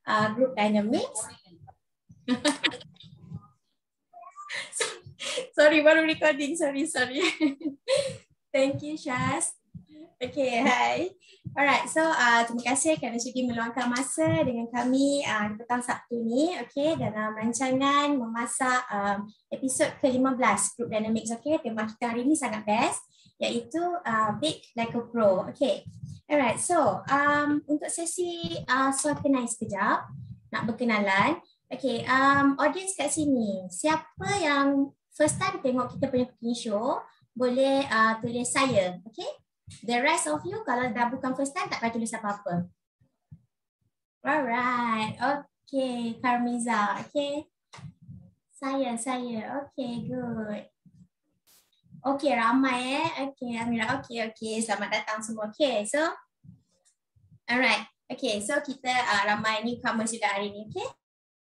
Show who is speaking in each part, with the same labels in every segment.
Speaker 1: Group Dynamics. Sorry, baru recording. Sorry. Thank you, Syaz. Okay, hi. Alright, so terima kasih kerana sudi meluangkan masa dengan kami di petang Sabtu ni, okay, dalam rancangan memasak episod ke-15 Group Dynamics. Okay, tema kita hari ni sangat best, iaitu Bake Like a Pro. Okay, alright, so untuk sesi suatanai sekejap, nak berkenalan. Okay, audience kat sini, siapa yang first time tengok kita punya cooking show, boleh tulis saya, okay? The rest of you, kalau dah bukan first time, tak payah tulis apa-apa. Alright, okay, Karmiza, okay. Saya, okay, good. Okay, ramai okay, Amira, okay, selamat datang semua, okay, so. Alright, okay, so kita ramai newcomers juga hari ni, okay.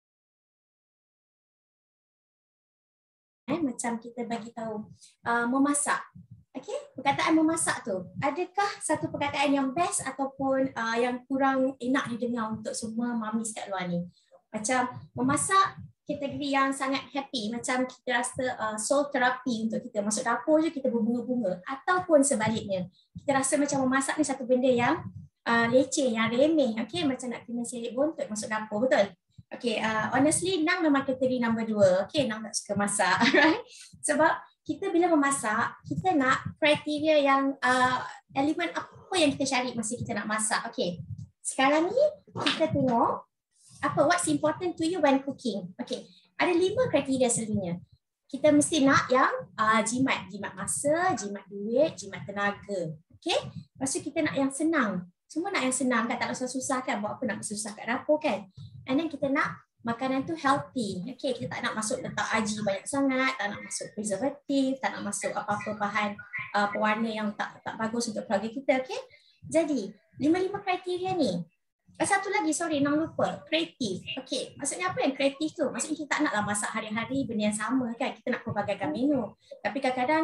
Speaker 1: Macam kita bagi tahu, memasak. Okay, perkataan memasak tu, adakah satu perkataan yang best ataupun yang kurang enak didengar untuk semua mamis kat luar ni? Macam memasak kategori yang sangat happy, macam kita rasa soul therapy untuk kita. Masuk dapur je kita berbunga-bunga. Ataupun sebaliknya, kita rasa macam memasak ni satu benda yang leceh, yang remeh. Okay, macam nak kena serik bontot masuk dapur, betul? Okay, honestly, Nang memang kategori number 2. Okay, Nang tak suka masak, right? Sebab kita bila memasak, kita nak kriteria yang elemen apa yang kita cari masa kita nak masak. Okay, sekarang ni kita tengok apa what's important to you when cooking. Okay, ada 5 kriteria selalunya. Kita mesti nak yang jimat masa, jimat duit, jimat tenaga. Okay, lepas tu kita nak yang senang. Semua nak yang senang kan, tak susah-susah kan, buat apa nak susah kat dapur kan. And then kita nak makanan tu healthy. Okay, kita tak nak masuk letak aji banyak sangat, tak nak masuk preservatif, tak nak masuk apa-apa bahan pewarna yang tak bagus untuk keluarga kita. Okay, jadi 5 kriteria ni. Satu lagi, sorry, Nang lupa, kreatif. Okay, maksudnya apa yang kreatif tu? Maksudnya kita tak naklah masak hari-hari benda yang sama kan, kita nak pelbagaikan menu. Tapi kadang-kadang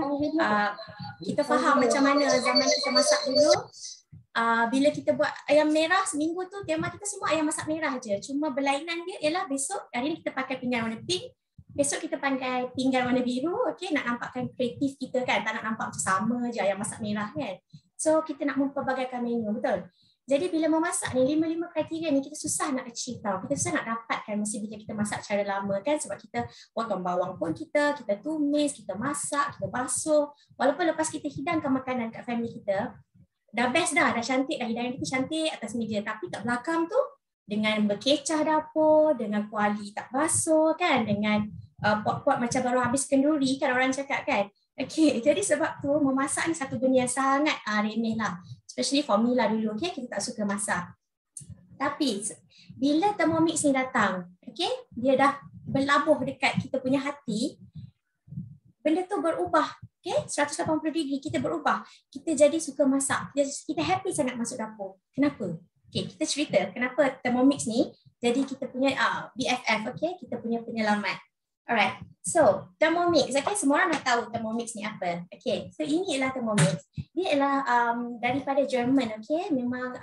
Speaker 1: kita faham macam mana zaman kita masak dulu. Bila kita buat ayam merah seminggu tu, tema kita semua ayam masak merah je. Cuma berlainan dia ialah besok, hari ni kita pakai pinggan warna pink, besok kita pakai pinggan warna biru. Okay, nak nampakkan kreatif kita kan, tak nak nampak macam sama je ayam masak merah kan. So kita nak mempelbagaikan menu, betul? Jadi bila memasak ni, 5 kriteria ni kita susah nak achieve tau. Kita susah nak dapatkan mesti bila kita masak cara lama kan. Sebab kita potong bawang pun kita tumis, kita masak, kita basuh. Walaupun lepas kita hidangkan makanan kat family kita, dah best dah cantik dah, hidangan kita cantik atas meja. Tapi kat belakang tu, dengan berkecah dapur, dengan kuali tak basuh kan, dengan pot-pot macam baru habis kenduri kan orang cakap kan. Okay, jadi sebab tu memasak ni satu benda yang sangat remeh lah. Especially for me lah dulu, okay, kita tak suka masak. Tapi bila Thermomix ni datang, okay, dia dah berlabuh dekat kita punya hati, benda tu berubah. Okay, 180 degree kita berubah. Kita jadi suka masak. Kita happy sangat masuk dapur. Kenapa? Okay, kita cerita kenapa Thermomix ni jadi kita punya BFF, okay, kita punya penyelamat. Alright, so Thermomix, okay, semua orang dah tahu Thermomix ni apa. Okay, so ini ialah Thermomix. Dia ialah daripada Jerman, okay, memang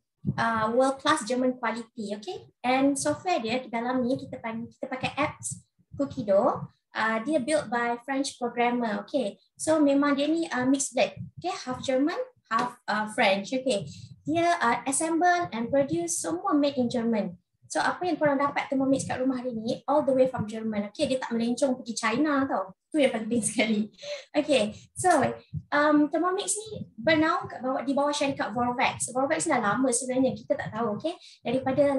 Speaker 1: world class German quality, okay. And software dia dalam ni kita pakai apps Cookido. Dia built by French programmer, okay. So memang dia ni mixed blend, okay, half German, half French, okay. Dia assemble and produce semua made in German. So apa yang korang dapat Thermomix kat rumah hari ni, all the way from German, okay. Dia tak melencong pergi China tau. Tu yang penting sekali. Okay, so Thermomix ni bernaung di bawah syarikat Vorwax. Vorwax dah lama sebenarnya, kita tak tahu, okay. Daripada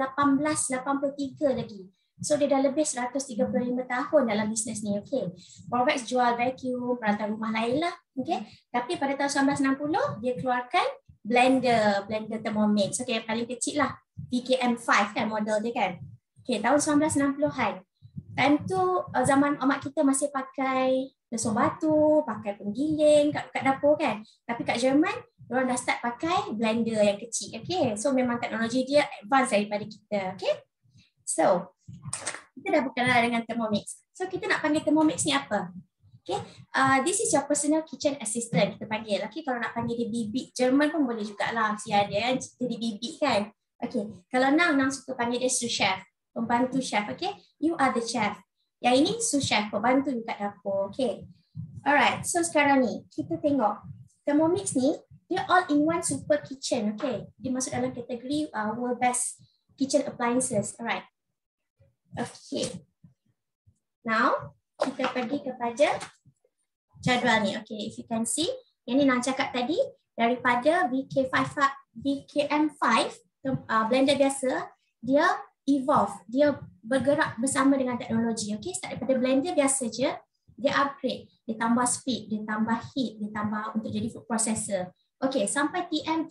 Speaker 1: 1883 lagi. So dia dah lebih 135 tahun dalam bisnes ni, okay. Vorwax jual vacuum, peralatan rumah lain lah, okay. Tapi pada tahun 1960 dia keluarkan blender Thermomix, okay, paling kecil lah, VKM5 kan model dia kan. Okay, tahun 1960-an. Time tu zaman mak kita masih pakai lesung batu, pakai penggiling kat dapur kan. Tapi kat Jerman, orang dah start pakai blender yang kecil, okay. So memang teknologi dia advance daripada kita, okay. So, kita dah berkenalan dengan Thermomix. So, kita nak panggil Thermomix ni apa? Okay, this is your personal kitchen assistant, kita panggil. Okay, kalau nak panggil dia bibik Jerman pun boleh jugalah. Si ada kan jadi bibik kan. Okay, kalau Nang suka panggil dia sous chef, pembantu chef. Okay, you are the chef. Yang ini sous chef, pembantu dekat dapur. Okay, alright. So sekarang ni kita tengok Thermomix ni dia all in one super kitchen. Okay, dia masuk dalam kategori world best kitchen appliances. Alright. Okay. Now kita pergi kepada jadual ni. Okay, if you can see, yang ni Nang cakap tadi daripada VKM5 blender biasa, dia evolve, dia bergerak bersama dengan teknologi. Okay, start daripada blender biasa je, dia upgrade, dia tambah speed, dia tambah heat, dia tambah untuk jadi food processor. Okay, sampai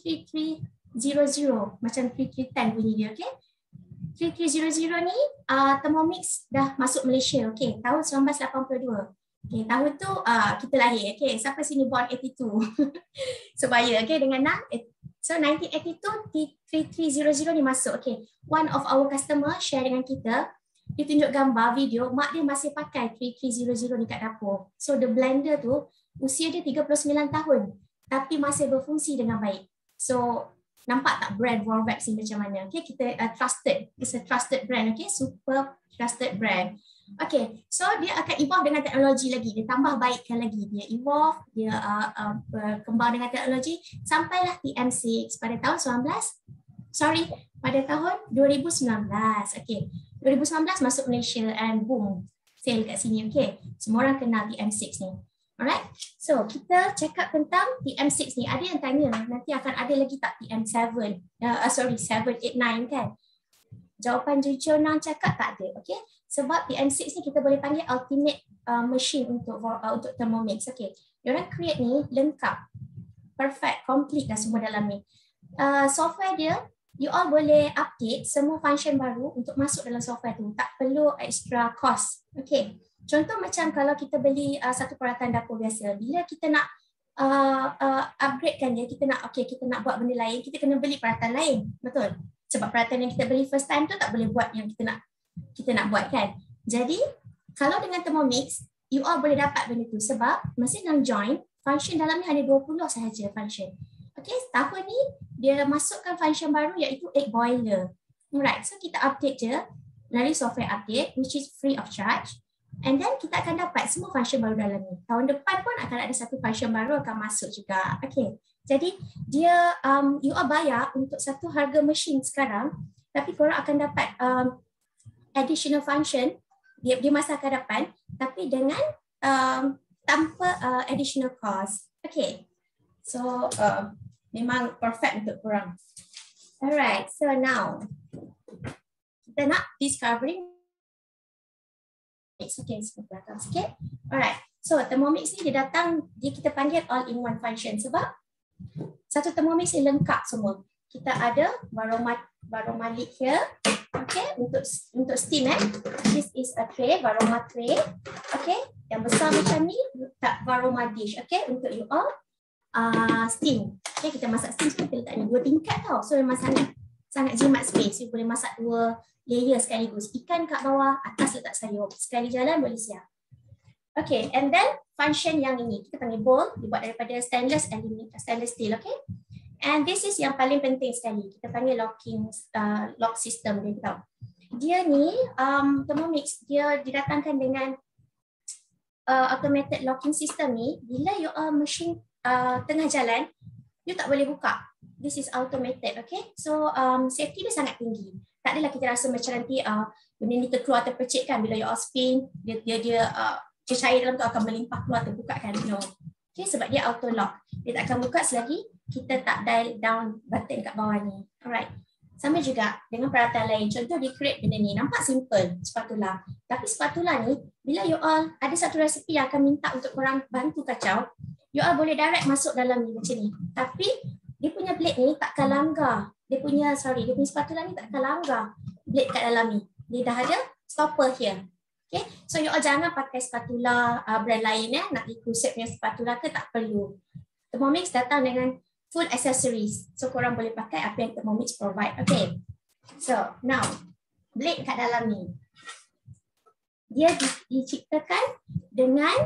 Speaker 1: TM3300 macam 3310 bunyi dia. Okay, 3300 ni Thermomix dah masuk Malaysia. Okay, tahun 1982. Okay, tahun tu kita lahir. Okay, sampai sini born 82. Sebaya, okay, dengan Nang. So 1982 T3300 ni masuk. Okay, one of our customer share dengan kita, dia tunjuk gambar video mak dia masih pakai 3300 ni kat dapur. So the blender tu usia dia 39 tahun tapi masih berfungsi dengan baik. So nampak tak brand Vorvex ni macam mana? Okay, kita trusted, it's a trusted brand. Okay, super trusted brand. Okay, so dia akan evolve dengan teknologi lagi, dia tambah baikkan lagi, dia evolve, dia berkembang dengan teknologi sampailah TM6 pada tahun pada tahun 2019. Okay, 2019 masuk Malaysia and boom, sale kat sini. Okay, semua orang kenal TM6 ni. Alright, so kita cakap tentang TM6 ni. Ada yang tanya nanti akan ada lagi tak TM7, 789 kan? Jawapan jujur Nang cakap tak ada. Okay, sebab TM6 ni kita boleh panggil ultimate machine untuk Thermomix. Okay, diorang create ni lengkap, perfect, complete dah semua dalam ni. Software dia, you all boleh update semua function baru untuk masuk dalam software tu, tak perlu extra cost. Okay, contoh macam kalau kita beli satu peralatan dapur biasa, bila kita nak upgradekan dia, kita nak buat benda lain, kita kena beli peralatan lain, betul? Sebab peralatan yang kita beli first time tu tak boleh buat yang kita nak buat kan. Jadi kalau dengan Thermomix, you all boleh dapat benda tu sebab mesin Nang join, function dalam ni hanya 20 sahaja function. Okay, tahun ni dia masukkan function baru iaitu egg boiler. Alright, so kita update je melalui software update which is free of charge. And then kita akan dapat semua function baru dalam ni. Tahun depan pun akan ada satu function baru akan masuk juga. Okay, jadi dia you all bayar untuk satu harga mesin sekarang, tapi korang akan dapat additional function di masa akan depan, tapi dengan tanpa additional cost. Okay, so memang perfect untuk korang. Alright, so now kita nak discovering. Okay, belakang sikit. Alright, so Thermomix ni dia datang, kita panggil all in one function sebab satu Thermomix ni lengkap semua. Kita ada varoma lid here. Okay, untuk steam this is a tray, varoma tray. Okay, yang besar macam ni letak varoma dish. Okay, untuk you all steam. Okay, kita masak steam semua kita letak ni 2 tingkat tau. So memang sangat jimat space. You boleh masak 2 layer sekaligus. Ikan kat bawah, atas letak sayur. Sekali jalan boleh siap. Okay, and then function yang ini kita panggil bowl, dibuat daripada stainless steel. Okay, and this is yang paling penting sekali. Kita panggil lock system dia tahu. Dia ni Thermomix dia didatangkan dengan automated locking system ni. Bila you machine tengah jalan, you tak boleh buka. This is automated. Okay, so safety dia sangat tinggi. Tak adalah kita rasa macam nanti benda ni terkeluar terpercik kan, bila you spin dia cair dalam tu akan melimpah keluar terbuka kan. No. Okay, sebab dia auto lock. Dia tak akan buka selagi kita tak dial down button kat bawah ni. Alright. Sama juga dengan peralatan lain. Contoh dia create benda ni. Nampak simple, spatula. Tapi spatula ni, bila you all ada satu resipi yang akan minta untuk korang bantu kacau, you all boleh direct masuk dalam ni macam ni. Tapi dia punya blade ni takkan langgar. Dia punya spatula ni takkan langgar blade kat dalam ni. Dia dah ada stopper here. Okay, so you all jangan pakai spatula brand lain nak ikut set punya spatula ke, tak perlu. Thermomix datang dengan full accessories. So korang boleh pakai apa yang Thermomix provide. Okay, so now blade kat dalam ni dia diciptakan dengan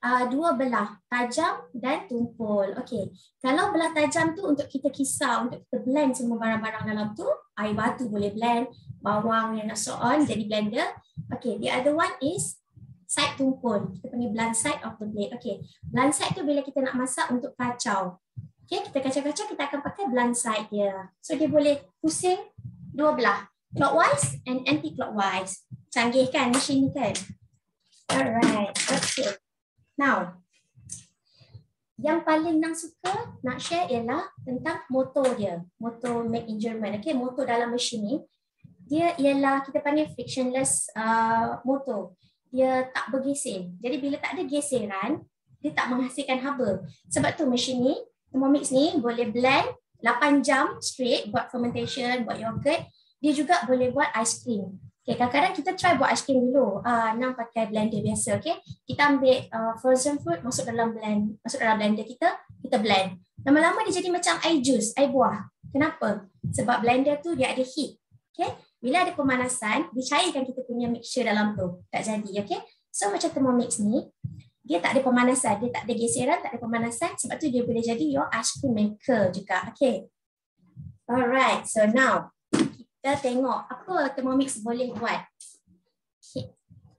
Speaker 1: dua belah, tajam dan tumpul. Okey. Kalau belah tajam tu untuk kita kisar, untuk kita blend semua barang-barang dalam tu, air batu boleh blend, bawang and so on jadi blender. Okey, the other one is side tumpul. Kita panggil blunt side of the blade. Okey. Blunt side tu bila kita nak masak untuk kacau. Okey, kita kacau-kacau kita akan pakai blunt side dia. So dia boleh pusing dua belah, clockwise and anti-clockwise. Canggih kan mesin ni kan? Alright. Okay. Now, yang paling nak suka nak share ialah tentang motor dia. Motor made in German. Okay, motor dalam mesin ni dia ialah kita panggil frictionless motor. Dia tak bergeser. Jadi bila tak ada geseran, dia tak menghasilkan haba. Sebab tu mesin ni, Thermomix ni boleh blend 8 jam straight buat fermentation, buat yogurt. Dia juga boleh buat ice cream. Okay, kadang-kadang kita try buat ice cream dulu. Nang pakai blender biasa, okay? Kita ambil frozen fruit masuk dalam blender kita blend. Lama-lama dia jadi macam air jus, air buah. Kenapa? Sebab blender tu dia ada heat. Okay? Bila ada pemanasan, dia cairkan kita punya mixture dalam tu. Tak jadi, okay? So macam Thermomix ni, dia tak ada pemanasan, dia tak ada geseran, tak ada pemanasan. Sebab tu dia boleh jadi your ice cream maker juga, okay? Alright, so now kita tengok apa Thermomix boleh buat. Okay.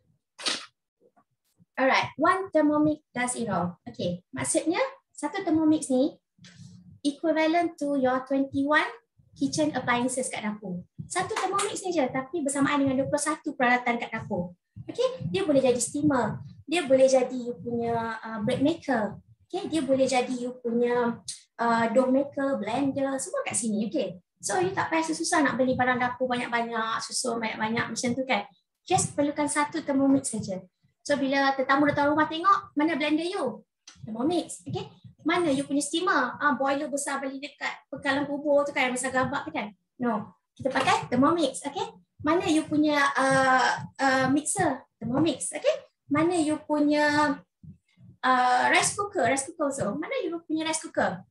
Speaker 1: Alright, one Thermomix does it all. Okay, maksudnya satu Thermomix ni equivalent to your 21 kitchen appliances kat dapur. Satu Thermomix ni je tapi bersamaan dengan 21 peralatan kat dapur. Okay, dia boleh jadi steamer, dia boleh jadi you punya bread maker. Okay, dia boleh jadi you punya dough maker, blender, semua kat sini. Okay. So you tak payah susah nak beli barang dapur banyak-banyak, susun banyak-banyak macam tu kan. Just perlukan satu Thermomix saja. So bila tetamu datang rumah tengok, mana blender you? Thermomix. Okay. Mana you punya steamer? Boiler besar beli dekat pekalan kubur tu kan, besar gabak tu kan. No. Kita pakai Thermomix. Okay. Mana you punya mixer? Thermomix. Okay. Mana you punya rice cooker? Rice cooker also. Mana you punya rice cooker?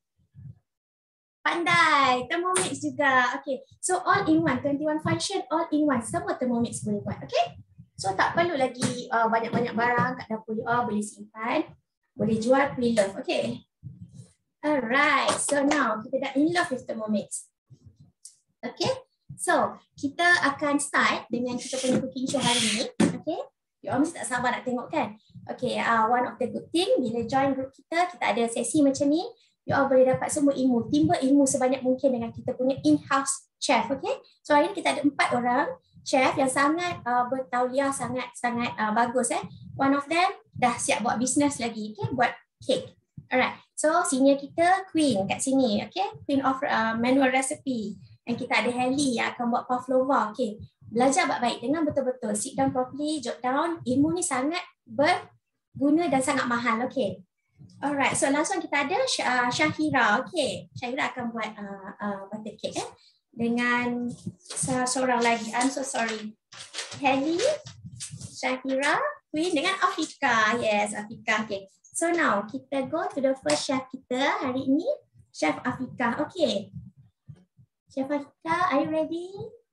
Speaker 1: Pandai, Thermomix juga. Okay, so all in one, 21 function, all in one. Semua Thermomix boleh buat, okay? So tak perlu lagi banyak-banyak barang kat dapur you all, boleh simpan, boleh jual, pre-love, okay? Alright, so now kita dah in love with Thermomix. Okay, so kita akan start dengan kita punya cooking show hari ni, okay? You all mesti tak sabar nak tengok kan? Okay, one of the good thing, bila join group kita ada sesi macam ni, you all boleh dapat semua ilmu, timba ilmu sebanyak mungkin dengan kita punya in-house chef, okay? So hari ni kita ada 4 orang chef yang sangat bertauliah, sangat bagus. One of them dah siap buat bisnes lagi, okay? Buat cake. Alright, so senior kita Queen kat sini, okay? Queen of manual recipe. Dan kita ada Helly yang akan buat pavlova, okay? Belajar baik-baik dengan betul-betul, sit down properly, jot down. Ilmu ni sangat berguna dan sangat mahal, okay? Alright, so langsung kita ada Syahira. Okay, Syahira akan buat butter cake dengan seorang lagi. I'm so sorry. Helly, Syahira, Queen dengan Afika. Yes, Afika. Okay. So now kita go to the first chef kita hari ini, Chef Afika. Okay. Chef Afika, are you ready?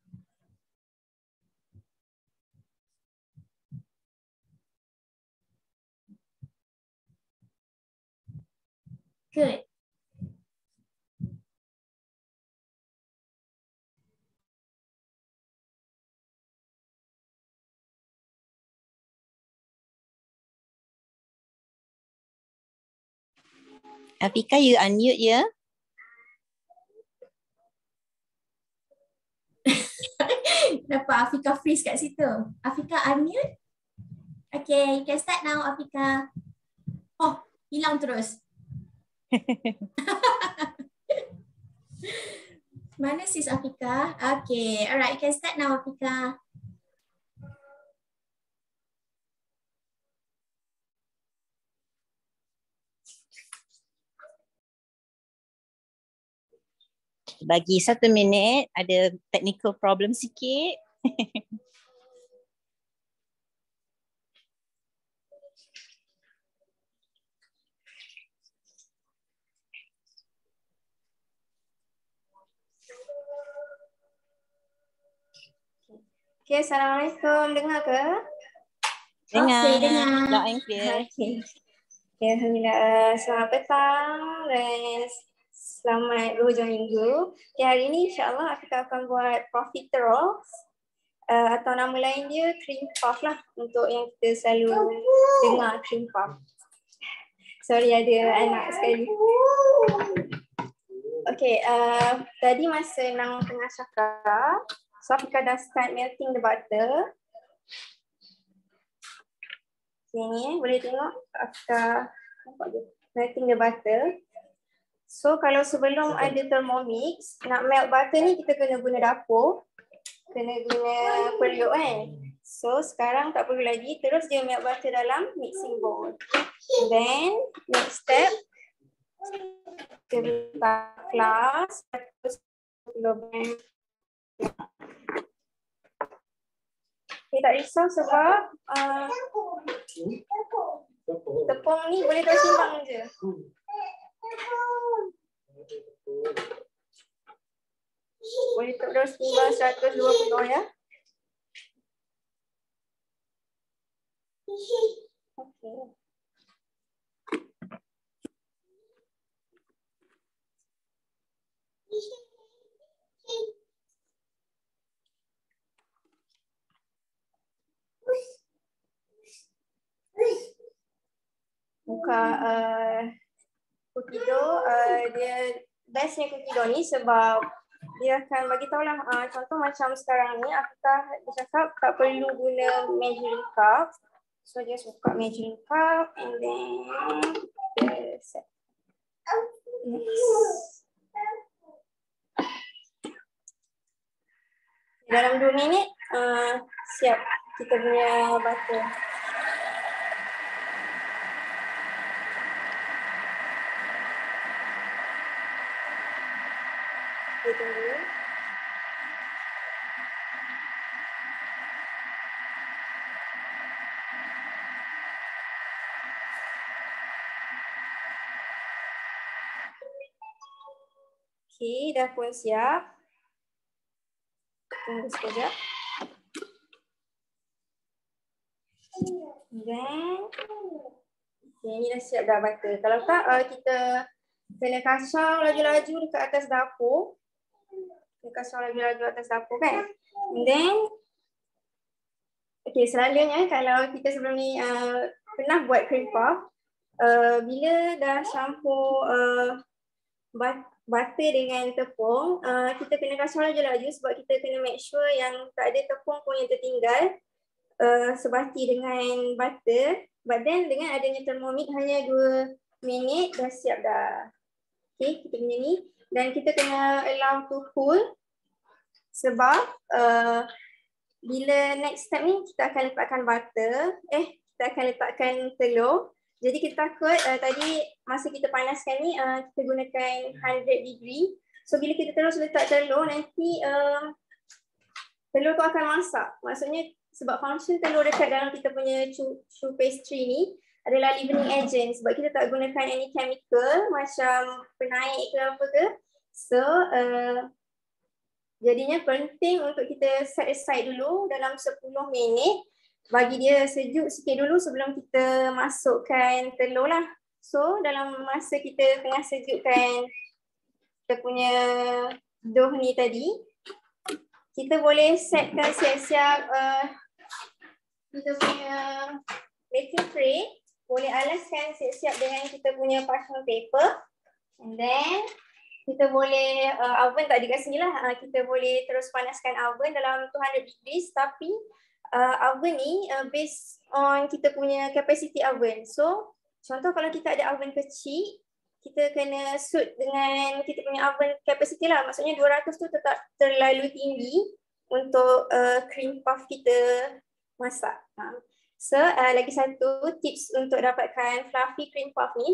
Speaker 1: Good.
Speaker 2: Afika, you unmute ya.
Speaker 1: Kenapa Afika freeze kat situ? Afika unmute? Okay, you can start now Afika. Oh, hilang terus. Mana sis Afika? Okay, alright, you can start now Afika.
Speaker 2: Bagi 1 minit, ada technical problem sikit.
Speaker 3: Okay, Assalamualaikum. Dengar ke?
Speaker 2: Dengar.
Speaker 1: Okay, dengar.
Speaker 2: Loud and clear.
Speaker 1: Okay.
Speaker 3: Okay, Alhamdulillah. Selamat petang dan selamat berhujung minggu. Okay, hari ini insyaAllah kita akan buat profiteroles atau nama lain dia cream puff lah untuk yang kita selalu dengar cream puff. Sorry ada anak sekali. Okay, tadi masa Nang tengah cakap, so Afika dah start melting the butter. Okay, ni boleh tengok Afika nampak je, melting the butter. So kalau sebelum ada Thermomix, nak melt butter ni kita kena guna dapur, kena guna periuk kan. So sekarang tak perlu lagi, terus dia melt butter dalam mixing bowl. Then next step, kita letak flour 100 kilogram. Okay, tak risau sebab tepung ni boleh terus timbang je. Boleh terus timbang 120 ya. Okay. Buka cookie dough, dia bestnya cookie dough ni sebab dia akan bagi tahu lah, contoh macam sekarang ni apakah dia cakap tak perlu guna measuring cup. So just buka measuring cup and then kita set. Dalam 2 minit siap kita punya butter. Kita tunggu. Okay, dah pun siap. Tunggu sekejap. Then, okay, ni dah siap dah butter. Kalau tak, kita kena kacau laju-laju dekat atas dapur. Kena kacau laju-laju atas dapur kan. And then, okay, selalunya kalau kita sebelum ni pernah buat cream puff, bila dah campur butter dengan tepung, kita kena kacau laju-laju sebab kita kena make sure yang tak ada tepung pun yang tertinggal sebati dengan butter. But then dengan adanya Thermomix hanya 2 minit dah siap dah. Okay, kita punya ni. Dan kita kena allow to cool sebab bila next step ni kita akan letakkan butter, kita akan letakkan telur. Jadi kita takut tadi masa kita panaskan ni kita gunakan 100 degree. So bila kita terus letak telur nanti telur tu akan masak. Maksudnya sebab function telur dekat dalam kita punya choux pastry ni adalah leavening agent sebab kita tak gunakan any chemical macam penaik ke apa ke. So jadinya penting untuk kita set aside dulu dalam 10 minit. Bagi dia sejuk sikit dulu sebelum kita masukkan telur lah. So dalam masa kita tengah sejukkan kita punya dough ni tadi, kita boleh setkan siap-siap kita punya baking tray. Boleh alaskan siap-siap dengan kita punya parchment paper. And then kita boleh, oven tak ada kat sini lah. Kita boleh terus panaskan oven dalam 200 degrees tapi oven ni based on kita punya capacity oven. So contoh kalau kita ada oven kecil, kita kena suit dengan kita punya oven capacity lah. Maksudnya 200 tu tetap terlalu tinggi untuk cream puff kita masak. So lagi satu tips untuk dapatkan fluffy cream puff ni,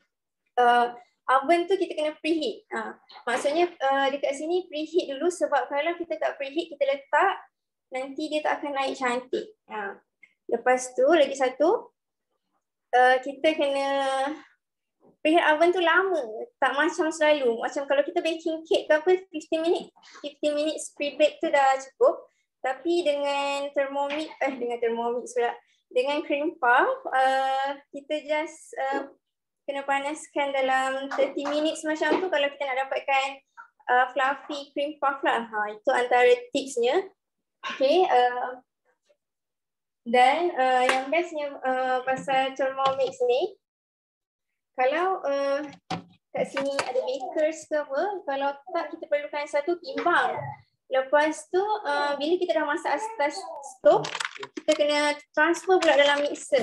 Speaker 3: oven tu kita kena preheat. Maksudnya dekat sini preheat dulu sebab kalau kita tak preheat kita letak, nanti dia tak akan naik cantik. Lepas tu lagi satu, kita kena preheat oven tu lama, tak macam selalu. Macam kalau kita baking cake ke apa 15 minutes pre-bake tu dah cukup. Tapi dengan Thermomix pula, dengan cream puff, kita just kena panaskan dalam 30 minutes macam tu kalau kita nak dapatkan fluffy cream puff lah. Itu antara tipsnya. Okay, dan yang bestnya pasal Thermomix ni, kalau kat sini ada bakers ke apa, kalau tak kita perlukan satu timbang. Lepas tu bila kita dah masak atas stove, kita kena transfer pula dalam mixer.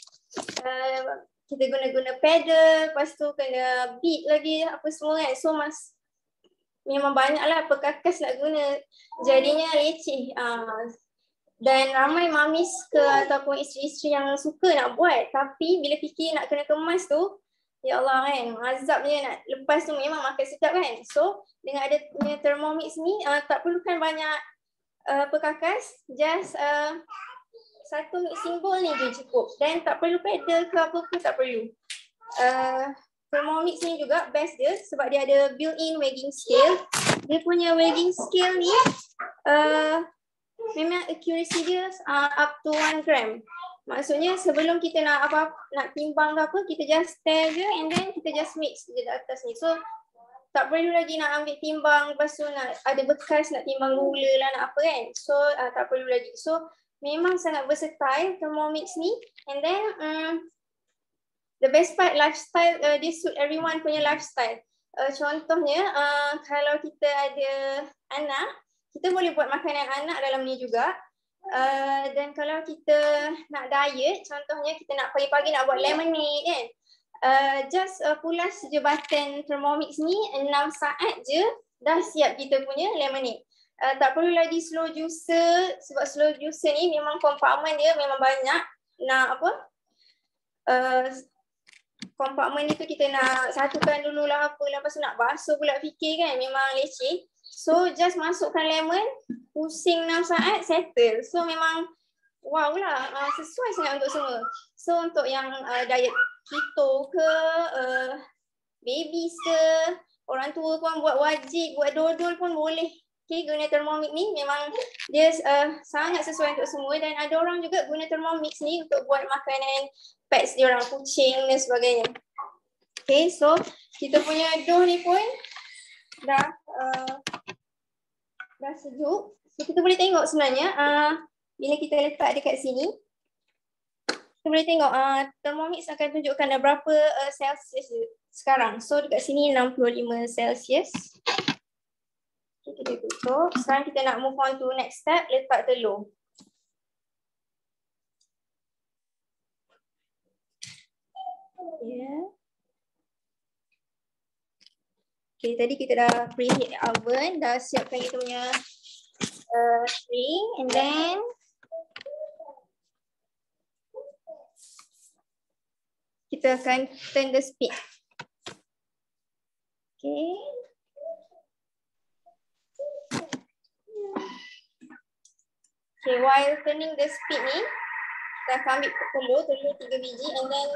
Speaker 3: Kita guna pedal, lepas tu kena beat lagi apa semua kan. So memang banyaklah perkakas nak guna. Jadinya leceh. Dan ramai mamis ke ataupun isteri-isteri yang suka nak buat. Tapi bila fikir nak kena kemas tu, ya Allah kan, azabnya nak lepas tu memang makan sedap kan. So dengan ada Thermomix ni tak perlukan banyak perkakas. Just satu mixing bowl ni je cukup. Dan tak perlu pedal ke apa pun tak perlu. Thermomix ni juga best dia sebab dia ada built-in weighing scale. Dia punya weighing scale ni memang accuracy dia up to 1 gram. Maksudnya sebelum kita nak timbang ke apa, kita just stir je and then kita just mix je di atas ni. So tak perlu lagi nak ambil timbang, lepas tu nak ada bekas nak timbang gula lah nak apa kan. So tak perlu lagi. So memang sangat versatile Thermomix ni. And then the best part, lifestyle, dia suit everyone punya lifestyle. Contohnya kalau kita ada anak, kita boleh buat makanan anak dalam ni juga. Dan kalau kita nak diet, contohnya kita nak pagi-pagi nak buat lemonade kan, just pulas je button Thermomix ni, 6 saat je dah siap kita punya lemonade. Tak perlu lagi slow juicer sebab slow juicer ni memang kompartmen dia memang banyak. Nak apa? Kompartmen itu kita nak satukan dulu lah apa, lepas tu nak basuh pula fikir kan, memang leceh. So just masukkan lemon, pusing 6 saat, settle. So memang wow lah, sesuai sangat untuk semua. So untuk yang diet keto ke, babies ke, orang tua pun buat wajib, buat dodol pun boleh. Okay, guna Thermomix ni memang dia sangat sesuai untuk semua. Dan ada orang juga guna Thermomix ni untuk buat makanan pets dia orang, kucing dan sebagainya. Okay, so kita punya dough ni pun dah sejuk. So kita boleh tengok sebenarnya bila kita letak dekat sini, kita boleh tengok Thermomix akan tunjukkan dah berapa Celsius sekarang. So dekat sini 65 Celsius. Okay, kita tutup. Sekarang kita nak move on to next step, letak telur. Yeah. Okay, tadi kita dah preheat oven, dah siapkan kita punya string, and then kita akan turn the speed. Okay. Okay, while turning the speed ni, kita akan ambil telur 3 biji, and then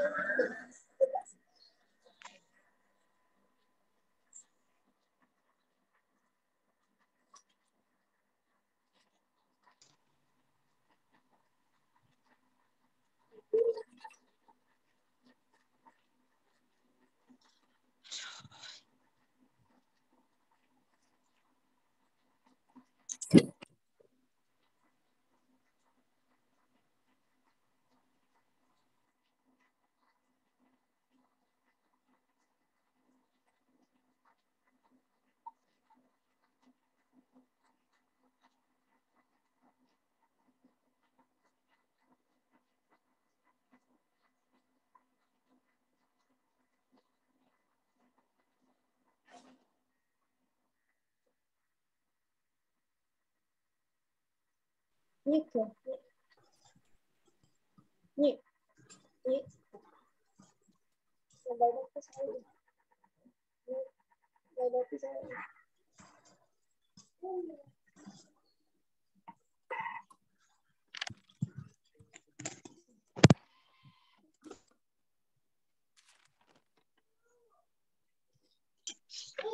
Speaker 3: ni ke? Ni. Nampak apa saya? Nampak apa saya?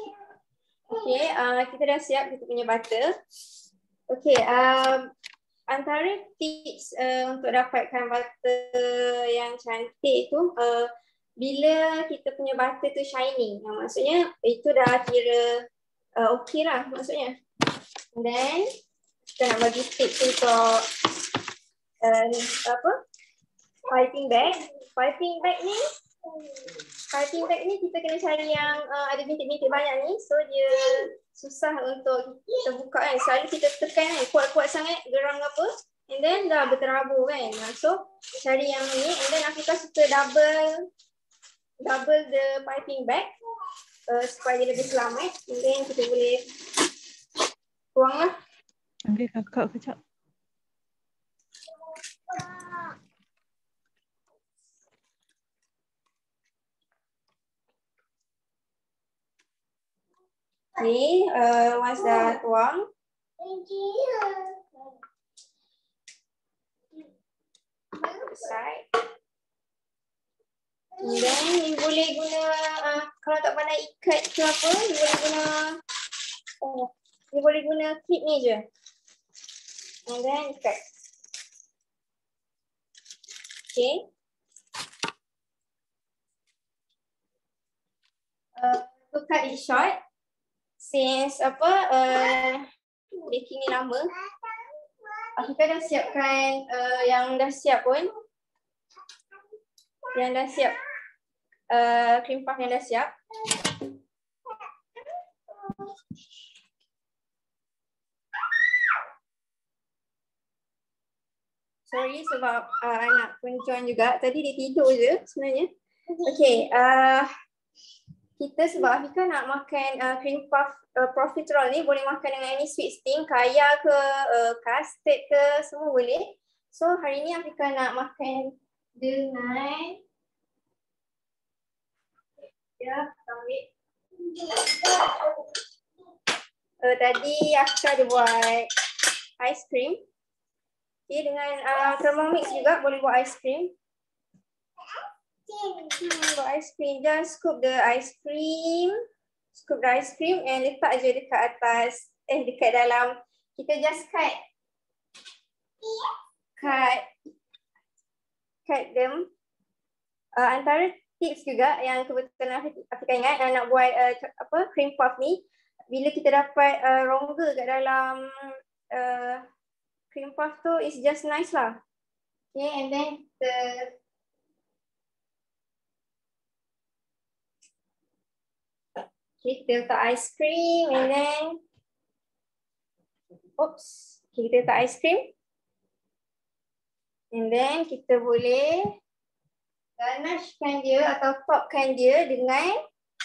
Speaker 3: Okay, kita dah siap kita punya butter. Okay, antara tips untuk dapatkan butter yang cantik tu, bila kita punya butter tu shining, maksudnya itu dah kira okey lah maksudnya. And then kita nak bagi tips untuk piping bag. Piping bag ni kita kena cari yang ada bintik-bintik banyak ni, so dia susah untuk kita buka kan. Selalu kita tekan kan, kuat-kuat sangat gerang apa, and then dah berterabur kan. So cari yang ni, and then Afifah suka double the piping bag supaya dia lebih selamat. And then kita boleh tuang lah.
Speaker 4: Ambil kakak kejap.
Speaker 3: Okay, once dah tuang, side. And then ni boleh guna, kalau tak pandai ikat ke apa, ni boleh guna clip ni je. And then ikat. Okay. To cut it short, since baking ni lama, kita dah siapkan yang dah siap pun. Yang dah siap, cream puff yang dah siap. Sorry sebab anak pun join juga. Tadi dia tidur je sebenarnya. Okay, kita sebab Afifah nak makan cream puff profiterole ni, boleh makan dengan any sweet thing, kaya ke, custard ke, semua boleh. So hari ni Afifah nak makan dengan ambil. Tadi Afifah ada buat ice cream. Okay, dengan Thermomix juga boleh buat ice cream. Buat ice cream, just scoop the ice cream. Scoop the ice cream and letak je dekat atas, dekat dalam. Kita just cut them. Antara tips juga yang kebetulan Afifah ingat nak buat cream puff ni, bila kita dapat rongga kat dalam cream puff tu, is just nice lah. Okay, and then kita letak ice cream, and then kita letak ice cream, and then kita boleh ganashkan dia atau topkan dia dengan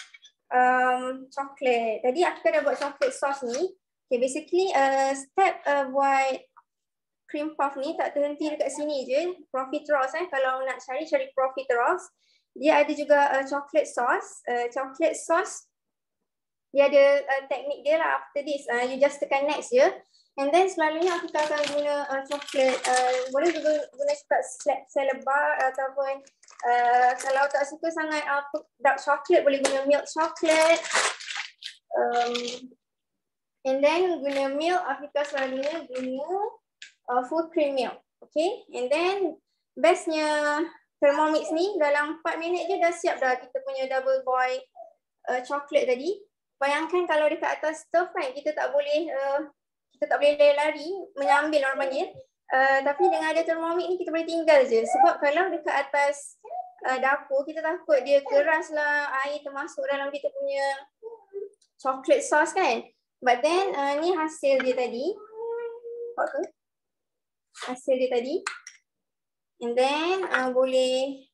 Speaker 3: coklat. Tadi aku dah buat coklat sauce ni. Okay, basically step buat cream puff ni tak terhenti dekat sini je. Profiteroles kalau nak cari profiteroles. Dia ada juga coklat sauce. Coklat sauce dia ada teknik dia lah. After this, you just tekan next je. And then selalunya aku akan guna coklat. Boleh juga guna salad bar ataupun kalau tak suka sangat dark chocolate, boleh guna milk chocolate. And then guna milk, Afifah selalunya guna full cream milk. Okay, and then bestnya Thermomix ni dalam 4 minit je dah siap dah kita punya double boil coklat tadi. Bayangkan kalau dekat atas stove kan, kita tak boleh lari menyambil orang panggil. Tapi dengan ada Thermomix ni kita boleh tinggal je. Sebab kalau dekat atas dapur kita takut dia keras lah, air termasuk dalam kita punya chocolate sauce kan. But then ni hasil dia tadi. Hasil dia tadi. And then boleh,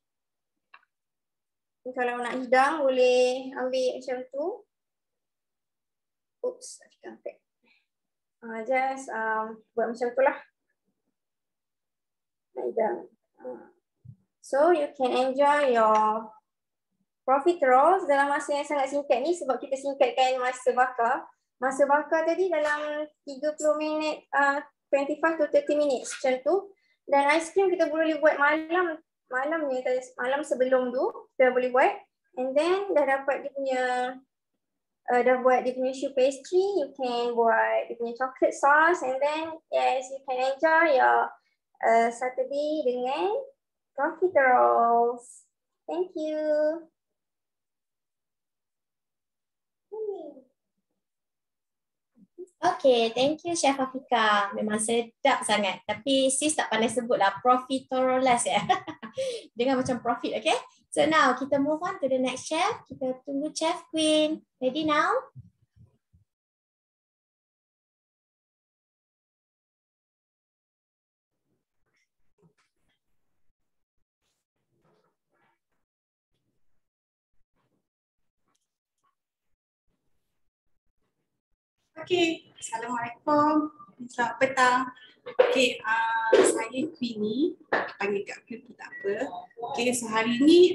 Speaker 3: kalau nak hidang boleh ambil macam tu. Oops, Afifah angkat. Just buat macam tu lah. Nak hidang. So you can enjoy your profiteroles dalam masa yang sangat singkat ni, sebab kita singkatkan masa bakar. Masa bakar tadi dalam 30 minit, 25 to 30 minutes macam tu. Dan ice cream kita boleh buat malam sebelum tu kita boleh buat. And then dah dapat dia punya dah buat dia punya choux pastry, you can buat dia punya chocolate sauce, and then yes, you can enjoy your Saturday dengan profiteroles. Thank you.
Speaker 1: Okay, thank you Chef Afika. Memang sedap sangat. Tapi sis tak pandai sebut lah profiteroles ya. Dengan macam profit, okay? So now kita move on to the next chef. Kita tunggu Chef Queen. Ready now?
Speaker 5: Okey, Assalamualaikum. Selamat petang. Okey, saya Queenie. Panggil Kak Queen pun tak apa. Okey, so hari ni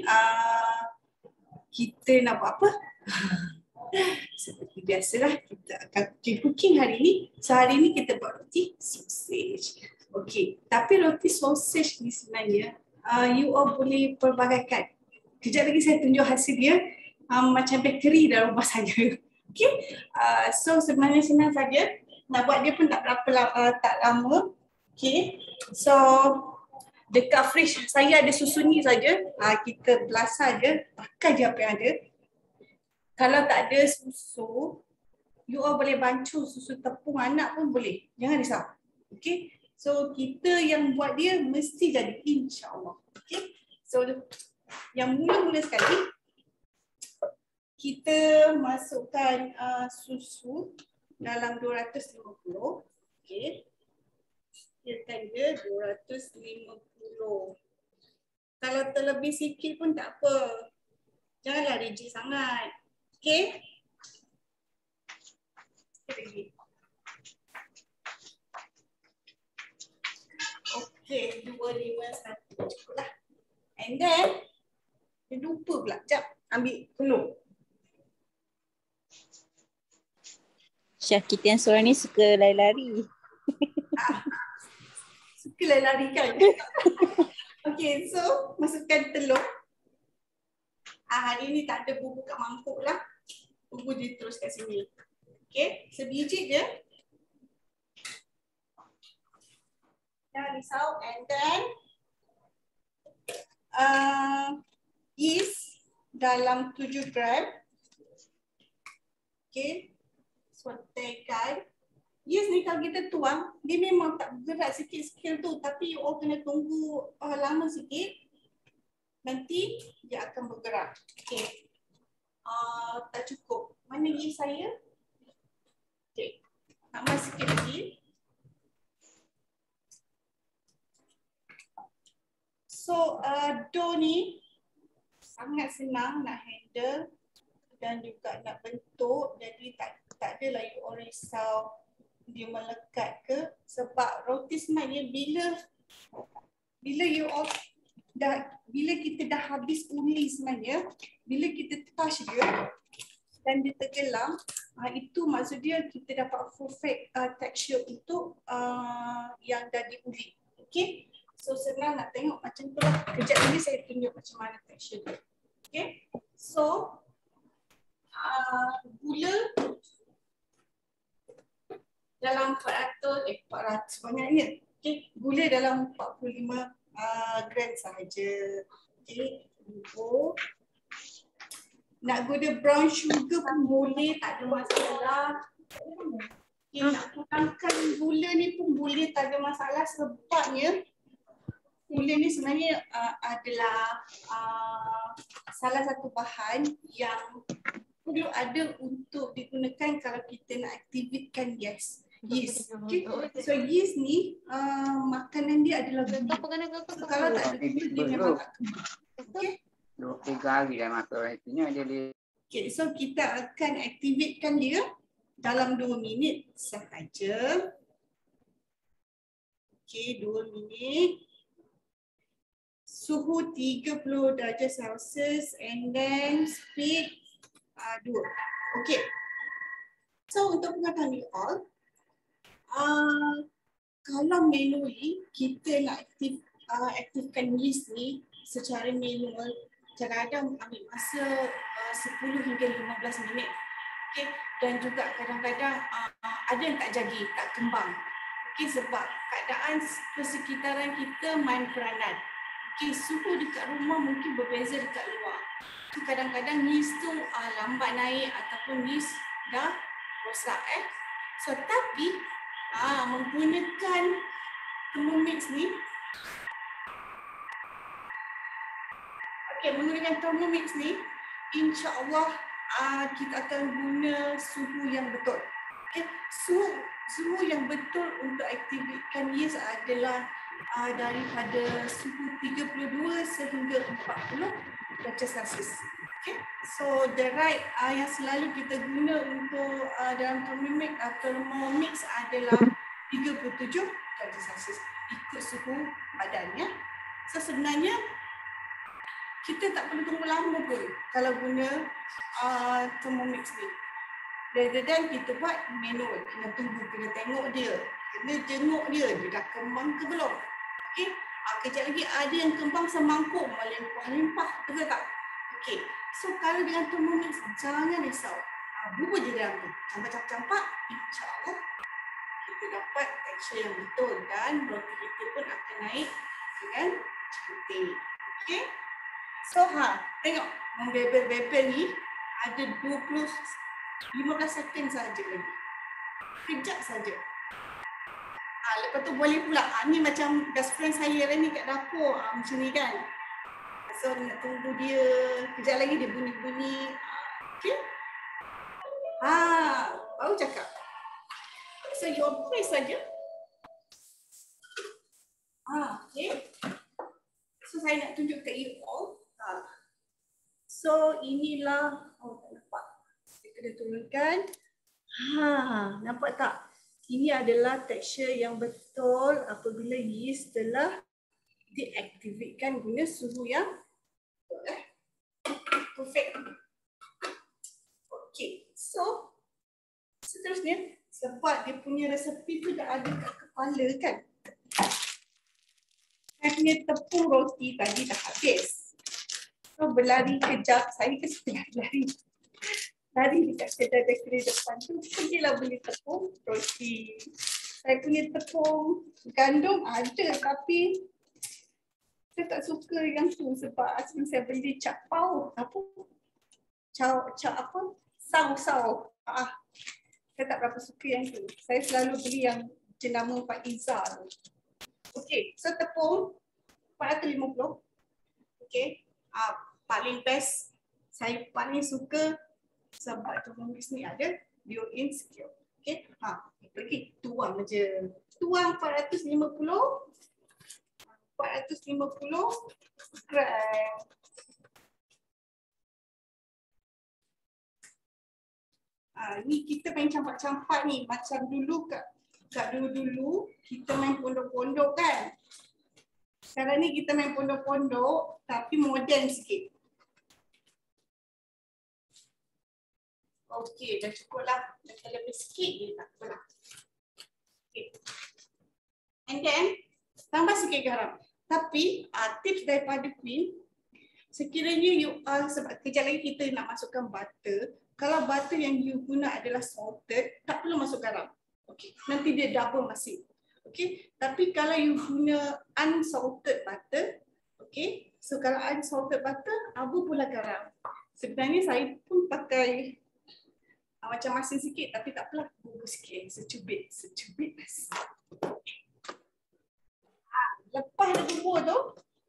Speaker 5: kita nak buat apa? Seperti biasalah, kita akan cooking hari ni. So hari ni kita buat roti sausage. Okey, tapi roti sausage ni sebenarnya you all boleh pelbagaikan. Kejap lagi saya tunjuk hasil dia macam bakery dalam rumah saya. Okay, so sebenarnya senang saja. Nak buat dia pun tak tak lama. Okay, so dekat fridge saya ada susu ni saja. Kita belasah je, pakai je apa yang ada. Kalau tak ada susu, you all boleh bancuh susu tepung anak pun boleh. Jangan risau. Okay, so kita yang buat dia mesti jadi, insyaAllah. Okay, so yang mula-mula sekali, kita masukkan susu dalam 250. Okey. Letakkan dia 250. Kalau terlebih sikit pun tak apa. Janganlah rigid sangat. Okey. Okey, 251 cukuplah. And then dia lupa pula. Sekejap, ambil telur.
Speaker 2: Chef kita yang seorang ni suka lari-lari.
Speaker 5: Suka lari kan? Okay, so masukkan telur. Hari ni tak ada bubur kat mangkuk lah. Bubur dia terus kat sini. Okay, sebiji je. Jangan risau. And then yeast dalam 7 gram. Okay. Sotekan. Yeast ni kalau kita tuang, dia memang tak berat sikit skill tu, tapi you all kena tunggu lama sikit. Nanti dia akan bergerak. Okay. Tak cukup. Mana yeast saya? Okay. Tambah sikit lagi. So, dough ni sangat senang nak handle dan juga nak bentuk, jadi tak adalah you all risau dia melekat ke, sebab roti sebenarnya bila you all bila kita dah habis uli sebenarnya, bila kita touch dia dan dia tergelam, itu maksud dia kita dapat perfect texture untuk yang dah diuli. Okay, so senang nak tengok macam tu lah. Kejap lagi saya tunjuk macam mana texture dia. Okay, so gula dalam 400 banyaknya. Okay, gula dalam 45 gram sahaja. Okay, nak guna brown sugar pun boleh, tak ada masalah. Okay, nak kurangkan gula ni pun boleh, tak ada masalah, sebabnya gula ni sebenarnya adalah salah satu bahan yang perlu ada untuk digunakan kalau kita nak aktifkan yeast. Okay. So yeast ni makanan dia adalah gula. So, kalau tak ada gula dia memang tak kembang. Okay.
Speaker 6: 2-3 hari dah masuk itunya dia.
Speaker 5: Okay, so kita akan aktifkan dia dalam 2 minit sahaja. Okay, 2 minit. Suhu 30 darjah Celsius and then speed 2. Okay. So untuk pengetahuan you all, kalau manually kita nak aktifkan yeast ni secara manual, kadang-kadang ambil masa 10 hingga 15 minit. Okay. Dan juga kadang-kadang ada yang tak jadi, tak kembang. Okay. Sebab keadaan persekitaran kita main peranan. Okay. Suhu dekat rumah mungkin berbeza dekat luar. So, kadang-kadang yeast tu lambat naik ataupun yeast dah rosak. So tapi menggunakan Thermomix ni, menggunakan Thermomix ni, insya-Allah kita akan guna suhu yang betul. Suhu yang betul untuk aktifkan yeast adalah daripada suhu 32 sehingga 40 darjah Celsius. Okay. So the right yang selalu kita guna untuk dalam Thermomix adalah 37 darjah Celsius ikut suhu badannya. So sebenarnya kita tak perlu tunggu lama pun kalau guna Thermomix ni. Rather than kita buat manual, kena tunggu, kena tengok dia, kena jenguk dia dah kembang ke belum. Okey, kejap lagi ada yang kembang semangkuk melimpah-limpah, betul tak? Okey, so kalau dengan Thermomix jangan risau. Bubuh je dalam tu, campak-campak, insya-Allah kita dapat tekstur yang betul dan roti kita pun akan naik dengan cantik. Okey. So tengok membebel-bebel ni ada 15 second saja lagi. Kejap saja. Lepas tu boleh pula. Ni macam best friend saya ni kat dapur. Macam ni kan. So nak tunggu dia. Kejap lagi dia bunyi-bunyi. Okay. Baru cakap. So you press saja. Okay. So saya nak tunjuk kat you all. So inilah. Tak nampak. Kita turunkan. Nampak tak? Ini adalah tekstur yang betul apabila yeast telah diaktifkan guna suhu yang perfect. Okey, so seterusnya sebab dia punya resepi tu dah ada kat kepala kan. Saya punya tepung roti tadi dah habis. So berlari kejap, saya ke sebelah lari dekat kedai bakery depan tu, pergilah beli tepung roti. Saya punya tepung gandum ada tapi saya tak suka yang tu sebab asal saya beli capau sau. Saya tak berapa suka yang tu. Saya selalu beli yang jenama Pak Iza tu. Okey, so tepung 450. Okey, paling best, saya paling suka sebab Thermomix ni ada built-in skill. Okey, pergi tuang je. Tuang 450 gram. Ni kita main campak-campak ni macam dulu kat dulu kita main pondok-pondok kan. Sekarang ni kita main pondok-pondok tapi moden sikit. Okey, dah cukup lah. Dah lebih sikit je tak apalah. Okay. And then, tambah sikit garam. Tapi, tips daripada Queen, sekiranya you sebab kejap lagi kita nak masukkan butter. Kalau butter yang you guna adalah salted, tak perlu masuk garam. Okey, nanti dia double masin. Okey, tapi kalau you guna unsalted butter, okey, so kalau unsalted butter, abu pula garam. Sebenarnya saya pun pakai macam masin sikit tapi tak apalah, bubur sikit, secubit masin. Lepas dah bubur tu,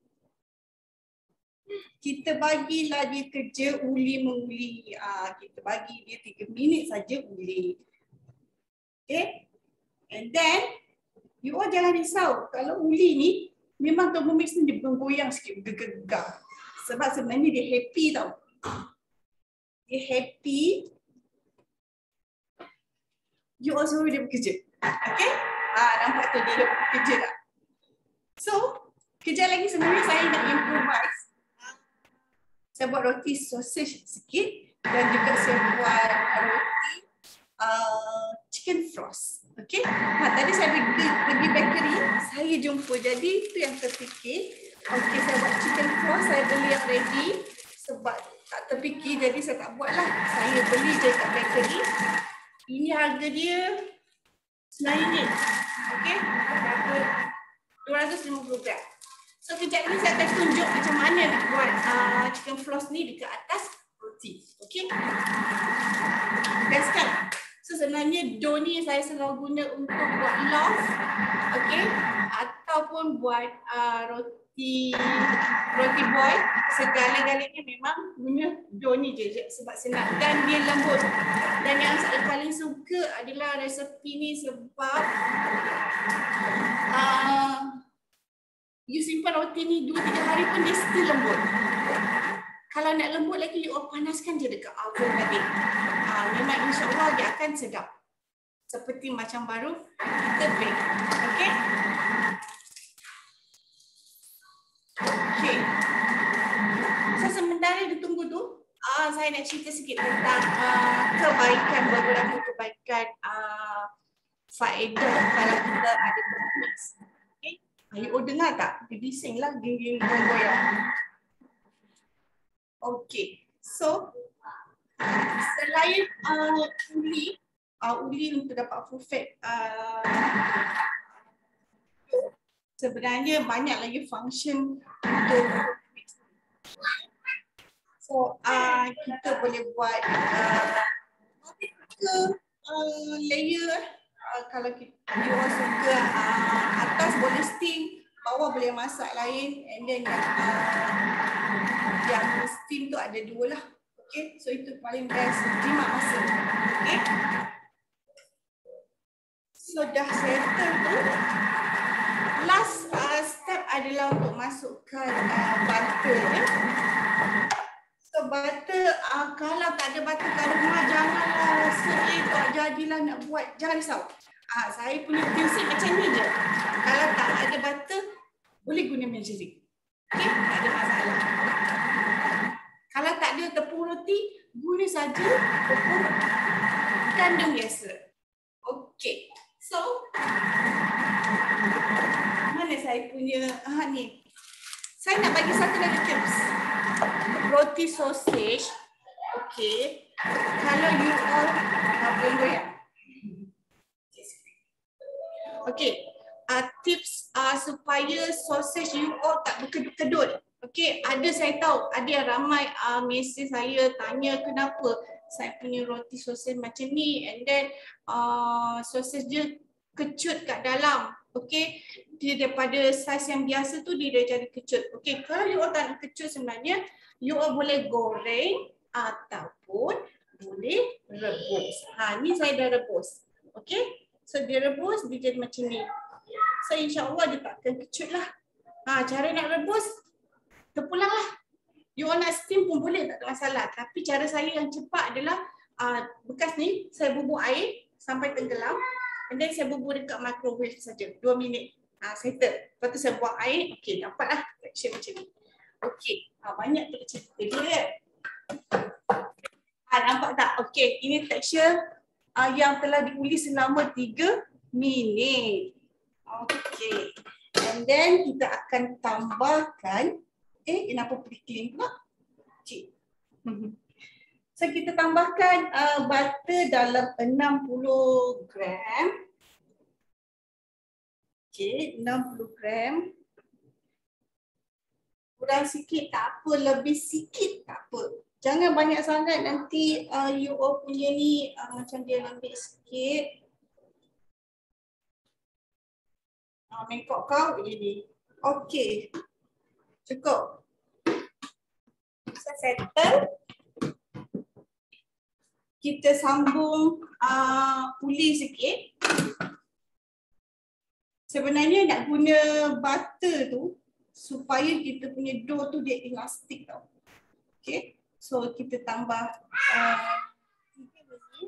Speaker 5: kita bagilah dia kerja uli-menguli. Kita bagi dia 3 minit saja uli. Okay, and then you all jangan risau kalau uli ni memang Thermomix ni dia bergoyang sikit, gegar. Sebab sebenarnya dia happy tau. Dia happy. You also dia bekerja. Okay? Nampak tu dia bekerja tak? So, kejap lagi sebenarnya saya nak improvise. Saya buat roti sausage sikit dan juga saya buat roti chicken frost. Okay? Tadi saya pergi bakery, saya jumpa. Jadi itu yang terfikir. Okay, saya buat chicken frost, saya beli yang ready sebab Tak terfikir, jadi saya tak buat lah. Saya beli je kat bakery. Ini harga dia RM9. Okey, berapa? 250 gram. So kejap ni saya akan tunjuk macam mana nak buat chicken floss ni dekat atas roti. Okey. Best kan? So sebenarnya dough ni saya selalu guna untuk buat loaf. Okey. Ataupun buat roti boy. Segala-galanya memang guna dough ni je sebab senang dan dia lembut. Dan yang saya paling suka adalah resepi ni sebab you simpan roti ni 2-3 hari pun dia still lembut. Kalau nak lembut lagi, you panaskan je dekat oven tadi. Memang insyaAllah dia akan sedap. Seperti macam baru kita bake. Okay? Okay. So sementara dia tunggu tu, saya nak cerita sikit tentang kebaikan, beberapa kebaikan faedah kalau kita ada bermix. Okay? You dengar tak? Dia bising lah, geng-geng goyang. Okay, so selain uli untuk dapat full fat, sebenarnya banyak lagi function untuk so kita boleh buat layer. Kalau you suka atas boleh steam, bawah boleh masak lain, and then yang steam tu ada 2 lah. Okay, so itu paling best, 5 masa. Okay, so dah settle tu, last step adalah untuk masukkan butter ya. So butter, kalau tak ada butter kat rumah, janganlah sedih tak jadilah nak buat, jangan risau. Saya punya prinsip macam ni je. Kalau tak ada butter, boleh guna margarine. Okay, tak ada masalah. Kalau tak ada tepung roti, guna saja tepung gandum biasa. Okay, so mana saya punya ni? Saya nak bagi satu lagi tips. Roti sausage, okay. Kalau you all boleh goyang. Okay, tips supaya sausage you all tak berkedut-kedut. Okay, saya tahu ada yang ramai mesej saya tanya kenapa saya punya roti sausage macam ni, and then sausage dia kecut kat dalam. Okay, dia daripada saiz yang biasa tu dia dah jadi kecut. Okay, kalau you all tak nak kecut sebenarnya, you all boleh goreng ataupun boleh rebus. Ni saya dah rebus. Okay, so dia rebus dia jadi macam ni. So insyaAllah dia takkan kecut lah. Cara nak rebus, terpulang lah. You all nak steam pun boleh, tak ada masalah. Tapi cara saya yang cepat adalah bekas ni saya bubur air sampai tenggelam, and then saya bubur dekat microwave saja 2 minit. Settle. Lepas tu saya buang air, okey, dapatlah texture macam ni. Okey, banyak tu cerita dia. Nampak tak? Okey, ini texture yang telah diuli selama 3 minit. Okey. And then kita akan tambahkan kenapa pergi pula? Okey. So kita tambahkan butter dalam 60 gram. Okey, 60 gram. Kurang sikit tak apa, lebih sikit tak apa. Jangan banyak sangat, nanti you all punya ni macam dia lembik sikit. Mengkok kau begini. Okey. Cukup. So settle. Kita sambung uli sikit. Sebenarnya nak guna butter tu supaya kita punya dough tu dia elastik tau. Okay. So kita tambah 3 biji.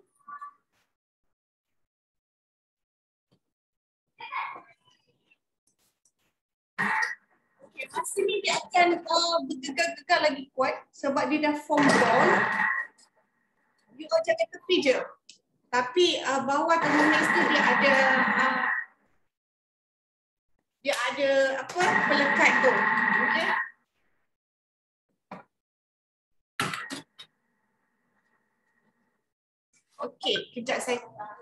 Speaker 5: Okay, masa ni dia akan bergegar-gegar lagi kuat sebab dia dah form ball. You all jaga tepi je. Tapi bawah thermomix tu dia ada pelekat tu. Okay. Okey, kejap saya.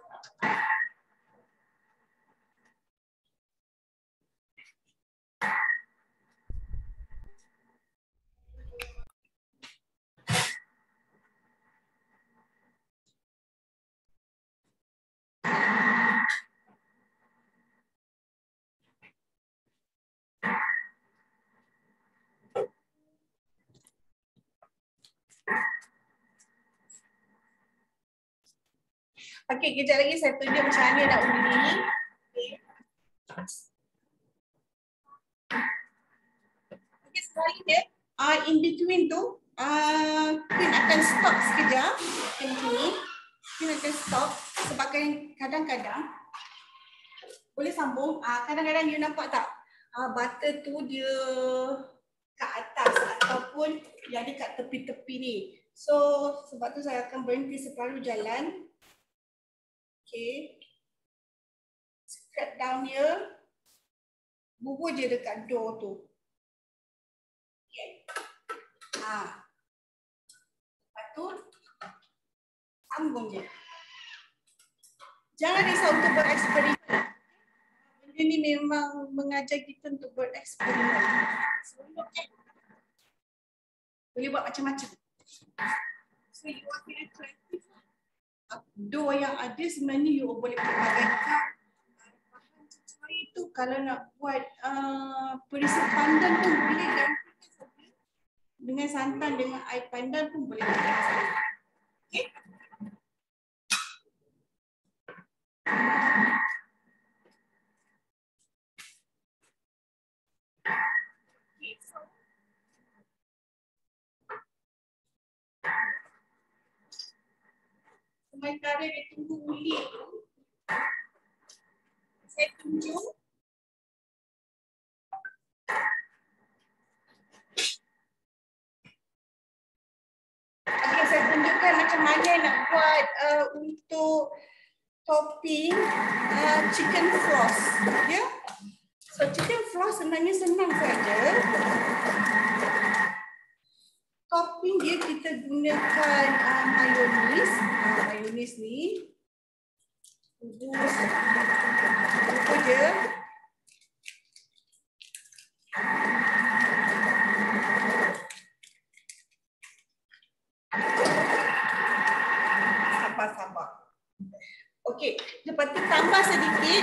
Speaker 5: Okey, kejap lagi saya tunjuk macam mana nak undi. Okey. Okey, sebaliknya in between tu Queen akan stop sekejap macam ni. Queen akan stop sebab kadang-kadang boleh sambung. Kadang-kadang you nampak tak butter tu dia kat atas ataupun yang ada kat tepi-tepi ni. So sebab tu saya akan berhenti separuh jalan. Okay. Scrap down dia. Bubur je dekat door tu. Okay. Lepas tu sambung je. Jangan risau untuk bereksperimen. Benda ni memang mengajar kita untuk bereksperimen. Boleh buat macam-macam. So you are very creative. Dough yang ada sebenarnya you boleh pelbagaikan. Bahan cecair itu kalau nak buat perisa pandan pun boleh gantikan saja. Dengan santan, dengan air pandan pun boleh gantikan saja. Okay. Sementara dia tunggu uli tu, saya tunjuk saya tunjukkan macam mana nak buat untuk topping chicken floss. Ya? So chicken floss sebenarnya senang saja. Topping dia kita gunakan mayonis. Mayonis ni bubur je. Sabar. Okey, lepas tu tambah sedikit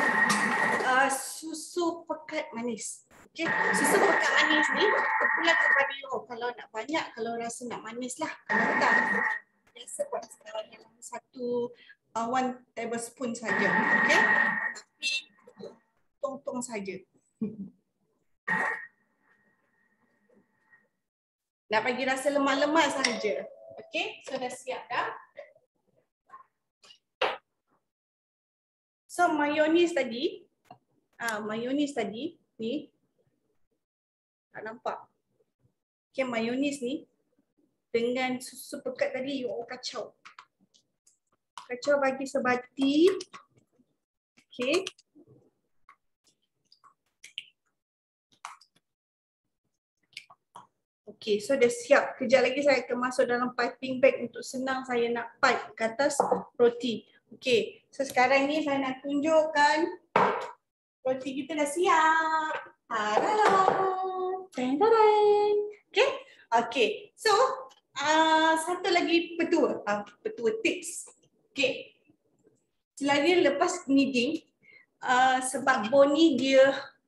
Speaker 5: susu pekat manis. Okay. Susu pekat manis ni terpulang kepada you. Kalau nak banyak, kalau rasa nak manis lah. Kalau tak, biasa buat dalam 1 tablespoon saja. Okay. Tapi tong-tong saja. Nak bagi rasa lemak-lemak saja. Okay. So dah siap dah. So mayonis tadi ni tak nampak. Okay, mayonis ni dengan susu pekat tadi you kacau. Kacau bagi sebati. Okay. Okay, so dah siap. Kejap lagi saya akan masuk dalam piping bag untuk senang saya nak pipe ke atas roti. Okay, so sekarang ni saya nak tunjukkan roti kita dah siap. Okay, so satu lagi petua tips. Okay, selagi lepas kneading, sebab bone ni dia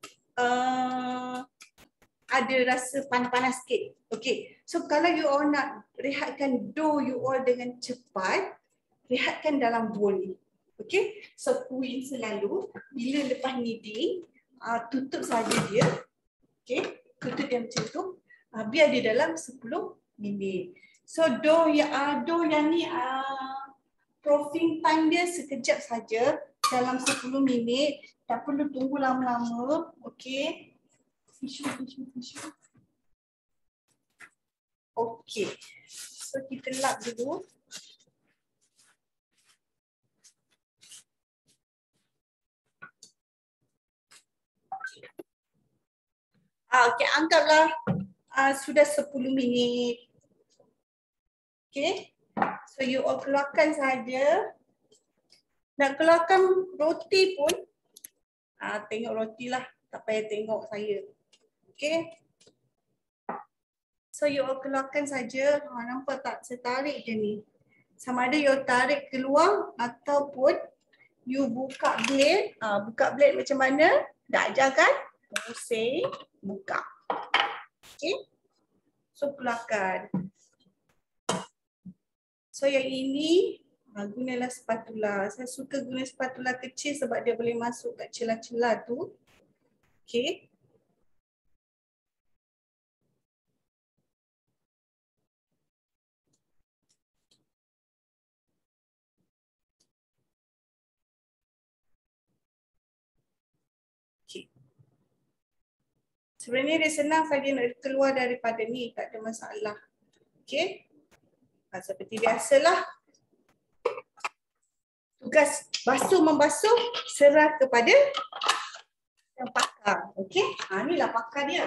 Speaker 5: ada rasa panas-panas sikit. Okay, so kalau you all nak rehatkan dough you all dengan cepat, rehatkan dalam bowl ni. Okay, so Queen selalu bila lepas kneading, tutup saja dia. Okay, tutup dia macam tu. Biar dia dalam 10 minit. So dough yang ni proofing time dia sekejap saja dalam 10 minit. Tak perlu tunggu lama-lama. Okay. Tisu. Okay. So kita lap dulu. Okay, anggaplah sudah 10 minit. Okay. So you all keluarkan saja. Nak keluarkan roti pun, tengok roti lah. Tak payah tengok saya. Okay. So you all keluarkan saja. Nampak tak? Saya tarik je ni. Sama ada you tarik keluar ataupun you buka blade. Buka blade macam mana? Dah ajar kan? Pusing, buka. Okay. So keluarkan. So yang ini gunalah spatula. Saya suka guna spatula kecil sebab dia boleh masuk kat celah-celah tu. Okay. Okay. Sebenarnya dia senang saja nak keluar daripada ni. Tak ada masalah. Okay. Seperti biasalah. Tugas basuh membasuh serah kepada yang pakar. Okey. Inilah pakar dia.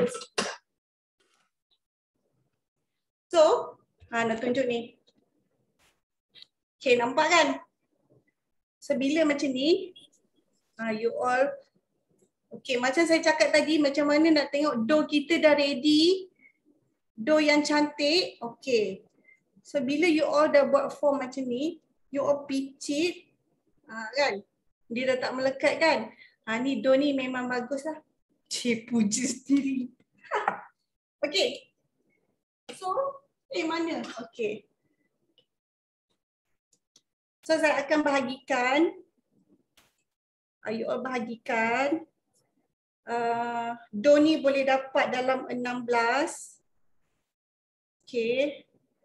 Speaker 5: So, nak tunjuk ni. Okey, nampak kan? So, bila macam ni, you all, okey, macam saya cakap tadi, macam mana nak tengok dough kita dah ready. Dough yang cantik. Okey. So, bila you all dah buat form macam ni, you all picit, kan? Dia dah tak melekat kan? Ni dough ni memang bagus lah. Cik, puji sendiri. Okay. So, mana? Okay. So, saya akan bahagikan. You all bahagikan. Dough ni boleh dapat dalam 16. Okay.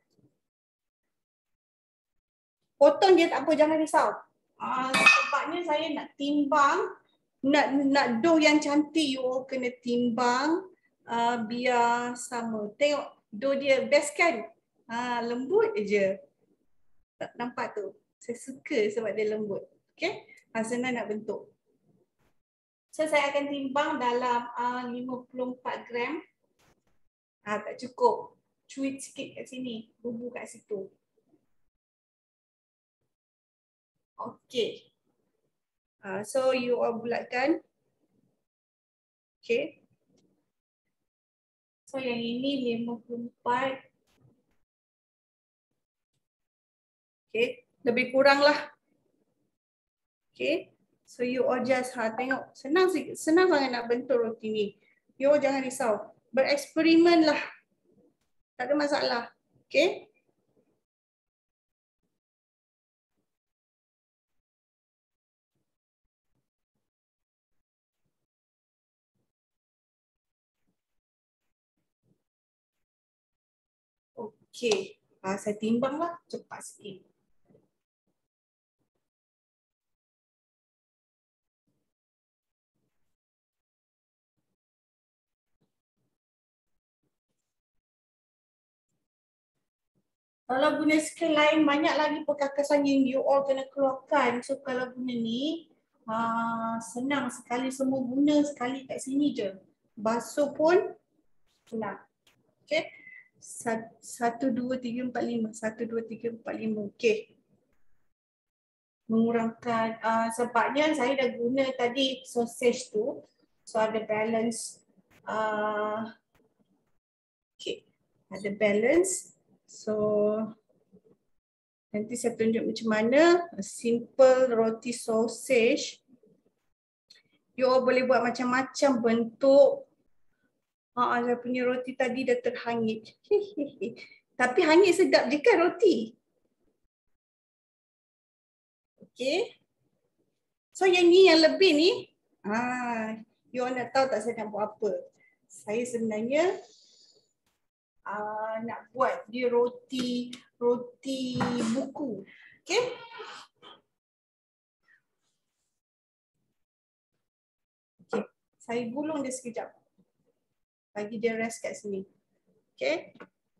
Speaker 5: Potong dia tak apa, jangan risau. Sebabnya saya nak timbang, nak dough yang cantik, you all kena timbang biar sama. Tengok dough dia best kan? Lembut je. Nampak tu? Saya suka sebab dia lembut. Okay? Senang nak bentuk. So saya akan timbang dalam 54 gram. Tak cukup. Cuit sikit kat sini. Bubuh kat situ. Okay. So you all bulatkan. Okay. So yang ini 54. Okay. Lebih kurang lah. Okay. So you all just tengok. Senang sangat nak bentuk roti ni. You all jangan risau. Bereksperimen lah. Tak ada masalah. Okay. Okay, saya timbanglah cepat sikit. Kalau guna scale lain, banyak lagi perkakasan yang you all kena keluarkan. So kalau guna ni, senang sekali, semua guna sekali kat sini je. Basuh pun senang. Okay. 1, 2, 3, 4, 5. 1, 2, 3, 4, 5. Okay. Mengurangkan, sebabnya saya dah guna tadi sausage tu. So ada balance. Okay. Ada balance. So nanti saya tunjuk macam mana simple roti sausage. You all boleh buat macam-macam bentuk. Saya punya roti tadi dah terhangit. Tapi hangit sedap je kan roti? Okay. So yang ni yang lebih ni, you all nak tahu tak saya nak buat apa? Saya sebenarnya nak buat dia roti buku. Okay. Okay. Saya gulung dia sekejap. Bagi dia rest kat sini. Okay.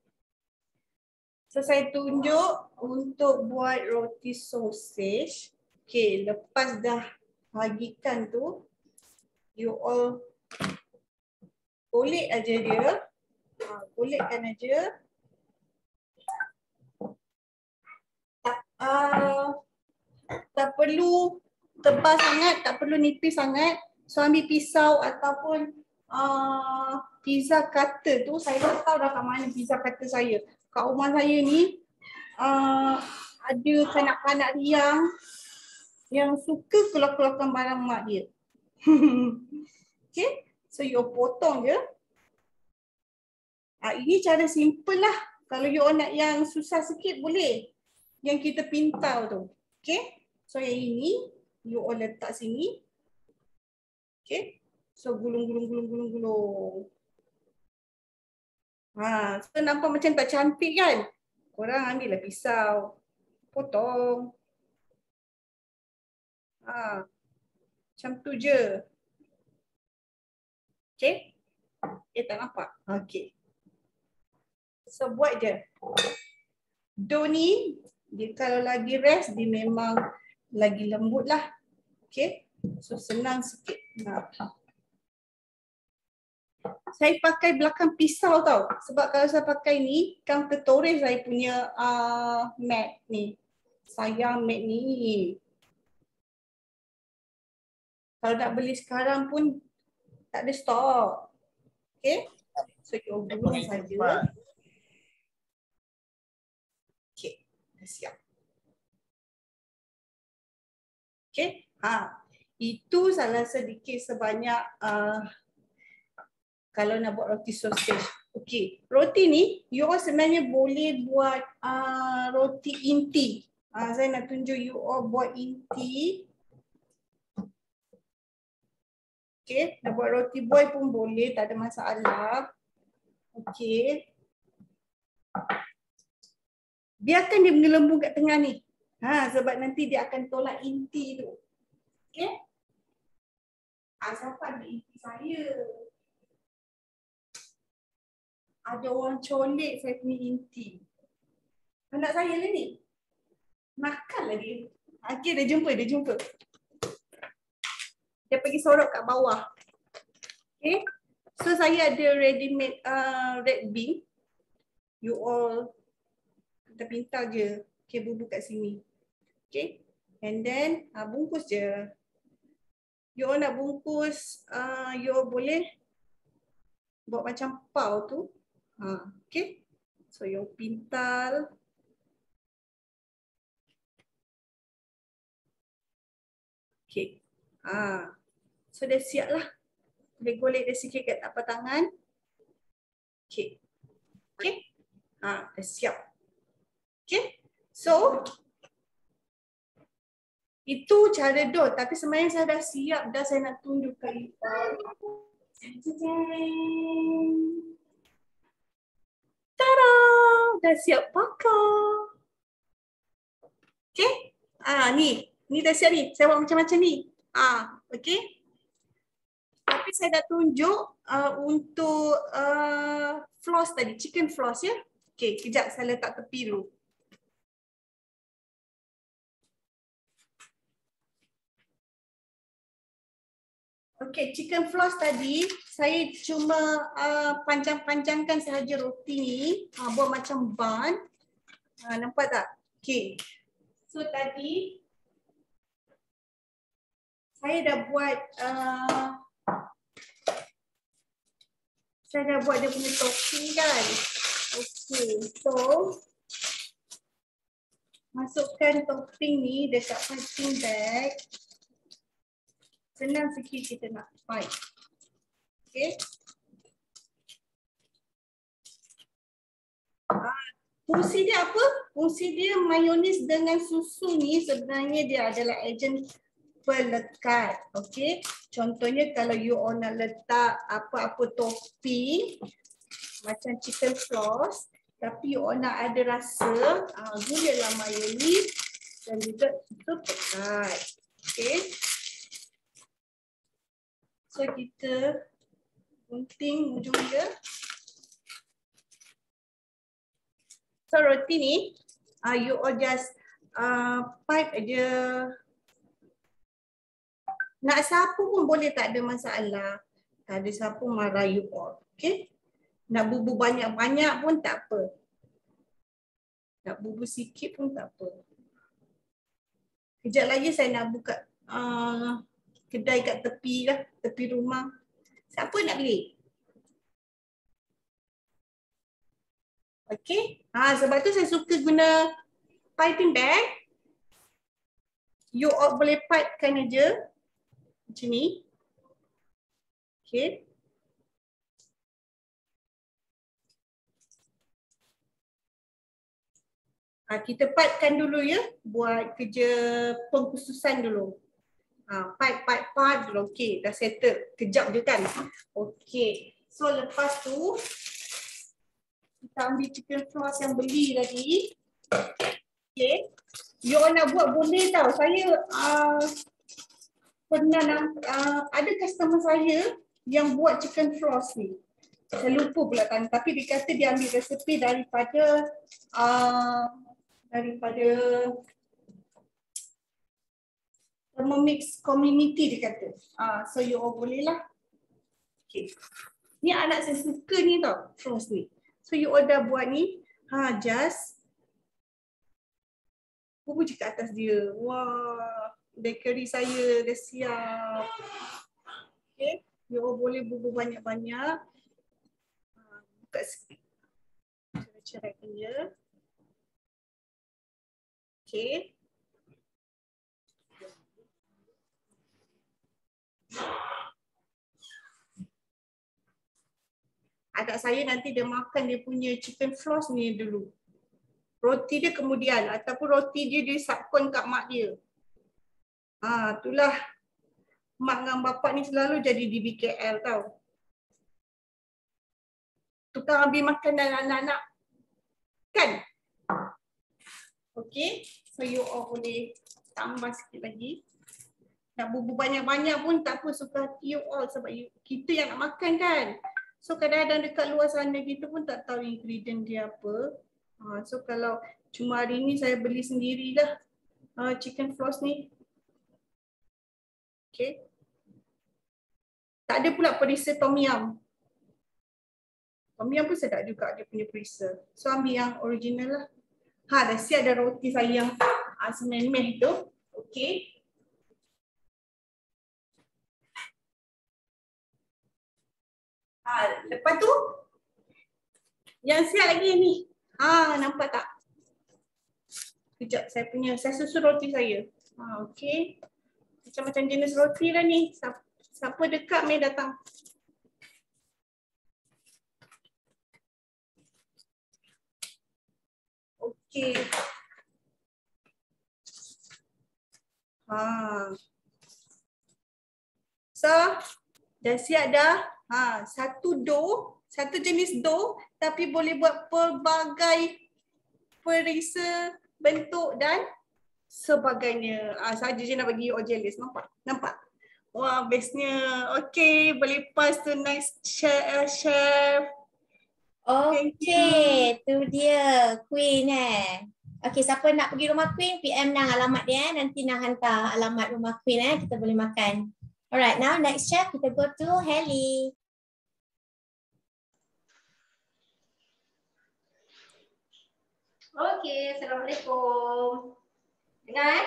Speaker 5: So saya tunjuk untuk buat roti sausage. Okay. Lepas dah bahagikan tu, you all golek aja dia. Golekkan aja. tak perlu tebal sangat, tak perlu nipis sangat. So ambil pisau ataupun pizza cutter tu, saya tak tahu dah kat mana pizza cutter saya. Kat rumah saya ni ada kanak-kanak yang suka keluar-keluarkan barang mak dia. Okay, so you potong je. Ini cara simple lah. Kalau you nak yang susah sikit boleh. Yang kita pintau tu. Okay, so yang ini you all letak sini. Okay, so gulung. So nampak macam tak cantik kan? Korang ambil lah pisau. Potong. Macam tu je. Okay. Tak nampak? Okay. So buat je. Dough ni, dia kalau lagi rest, dia memang lagi lembut lah. Okay. So senang sikit. Saya pakai belakang pisau tau. Sebab kalau saya pakai ni, kan tertoreh saya punya mat ni. Sayang mat ni. Kalau nak beli sekarang pun tak ada stok. Okay. So you gulung saja. Okay. Dah siap. Okay. Itu salah sedikit sebanyak kalau nak buat roti sausage. Okay. Roti ni, you all sebenarnya boleh buat roti inti. Saya nak tunjuk you all buat inti. Okay. Nak buat roti boy pun boleh. Tak ada masalah. Okay. Biarkan dia mengelembung kat tengah ni. Sebab nanti dia akan tolak inti tu. Okay. Siapa ada inti saya? Ada orang colek saya punya inti. Anak saya lah ni. Makanlah dia. Okay, dia jumpa. Dia pergi sorok kat bawah. Okay. So saya ada ready-made red bean. You all kita pintar je. Okay, bubuk kat sini. Okay. And then bungkus je. You all nak bungkus, you all boleh buat macam pau tu. Okay. So you pintal. Okay. So dah siap lah. Boleh golek dia sikit kat tapak tangan. Okay. Okay. Dah siap. Okay. So itu cara dough. Tapi sebenarnya saya dah siap dah, saya nak tunjuk kat you. Tada! Dah siap pakai. Okay. Ni dah siap ni. Saya buat macam-macam ni. Okay. Tapi saya dah tunjuk untuk floss tadi, chicken floss ya. Okay, kejap saya letak tepi dulu. Okay, chicken floss tadi saya cuma panjang-panjangkan sahaja roti ni, buat macam bun. Nampak tak? Okay. So tadi saya dah buat dia punya topping kan. Okay, so masukkan topping ni dekat packing bag. Senang sikit kita nak fight. Okay. Fungsi dia apa? Fungsi dia mayonis dengan susu ni sebenarnya dia adalah ejen pelekat. Okay. Contohnya kalau you all nak letak apa-apa topping macam chicken floss, tapi you all nak ada rasa, gunalah mayonis dan juga susu pekat. Okay. So kita gunting ujung dia. So roti ni, you all just pipe aja. Nak sapu pun boleh, tak ada masalah. Tak ada sapu marah you all. Okay. Nak bubuh banyak-banyak pun tak apa. Nak bubuh sikit pun tak apa. Kejap lagi saya nak buka kedai kat tepi lah, tepi rumah. Siapa nak beli? Okay. Sebab tu saya suka guna piping bag. You all boleh pipekan aja. Macam ni. Okay. Kita pipekan dulu ya. Buat kerja pengkhususan dulu. Pipe dulu. Okay. Dah settle. Kejap je kan. Okay. So lepas tu. Kita ambil chicken floss yang beli tadi. Okay. You all nak buat boleh tau. Saya pernah ada customer saya yang buat chicken floss ni. Saya lupa pula kan. Tapi dia kata dia ambil resepi daripada Thermomix community dia kata. So you all boleh lah. Okay. Ni anak saya suka ni tau. Floss ni. So you all dah buat ni. Just puji kat atas dia. Wah, bakery saya dah siap. Okay, you all boleh bubur banyak-banyak. Buka sikit. Ceraikan dia. Okay. Anak saya nanti dia makan dia punya chicken floss ni dulu. Roti dia kemudian ataupun roti dia disapkan kat mak dia. Itulah mak dengan bapak ni selalu jadi di BKL tau. Tukang ambil makanan anak-anak. Kan? Okay. So you all boleh tambah sikit lagi. Nak bubur banyak-banyak pun tak apa, suka hati you all sebab kita yang nak makan kan. So kadang-kadang dekat luar sana kita pun tak tahu ingredient dia apa. So kalau cuma hari ni saya beli sendirilah chicken floss ni. Okay. Tak ada pula perisa tom yum. Tom yum pun sedap juga dia punya perisa. So ambil yang original lah. Dah siap ada roti saya yang semeh-meh tu. Okay. Lepas tu yang siap lagi ni. Nampak tak? Kejap saya susun roti saya. Okey. Macam-macam jenis roti lah ni. Siapa dekat mari datang. Okey. So, dah siap dah. Satu jenis dough tapi boleh buat pelbagai perisa, bentuk dan sebagainya. Saja je nak bagi you all jealous. Nampak? Wah, bestnya. Okay, boleh pass to next chef.
Speaker 1: Okay, tu dia Queen Okay, siapa nak pergi rumah Queen, PM Nang alamat dia nanti Nang hantar alamat rumah Queen kita boleh makan. Alright, now next chef kita go to Helly.
Speaker 3: Okay, Assalamualaikum. Dengar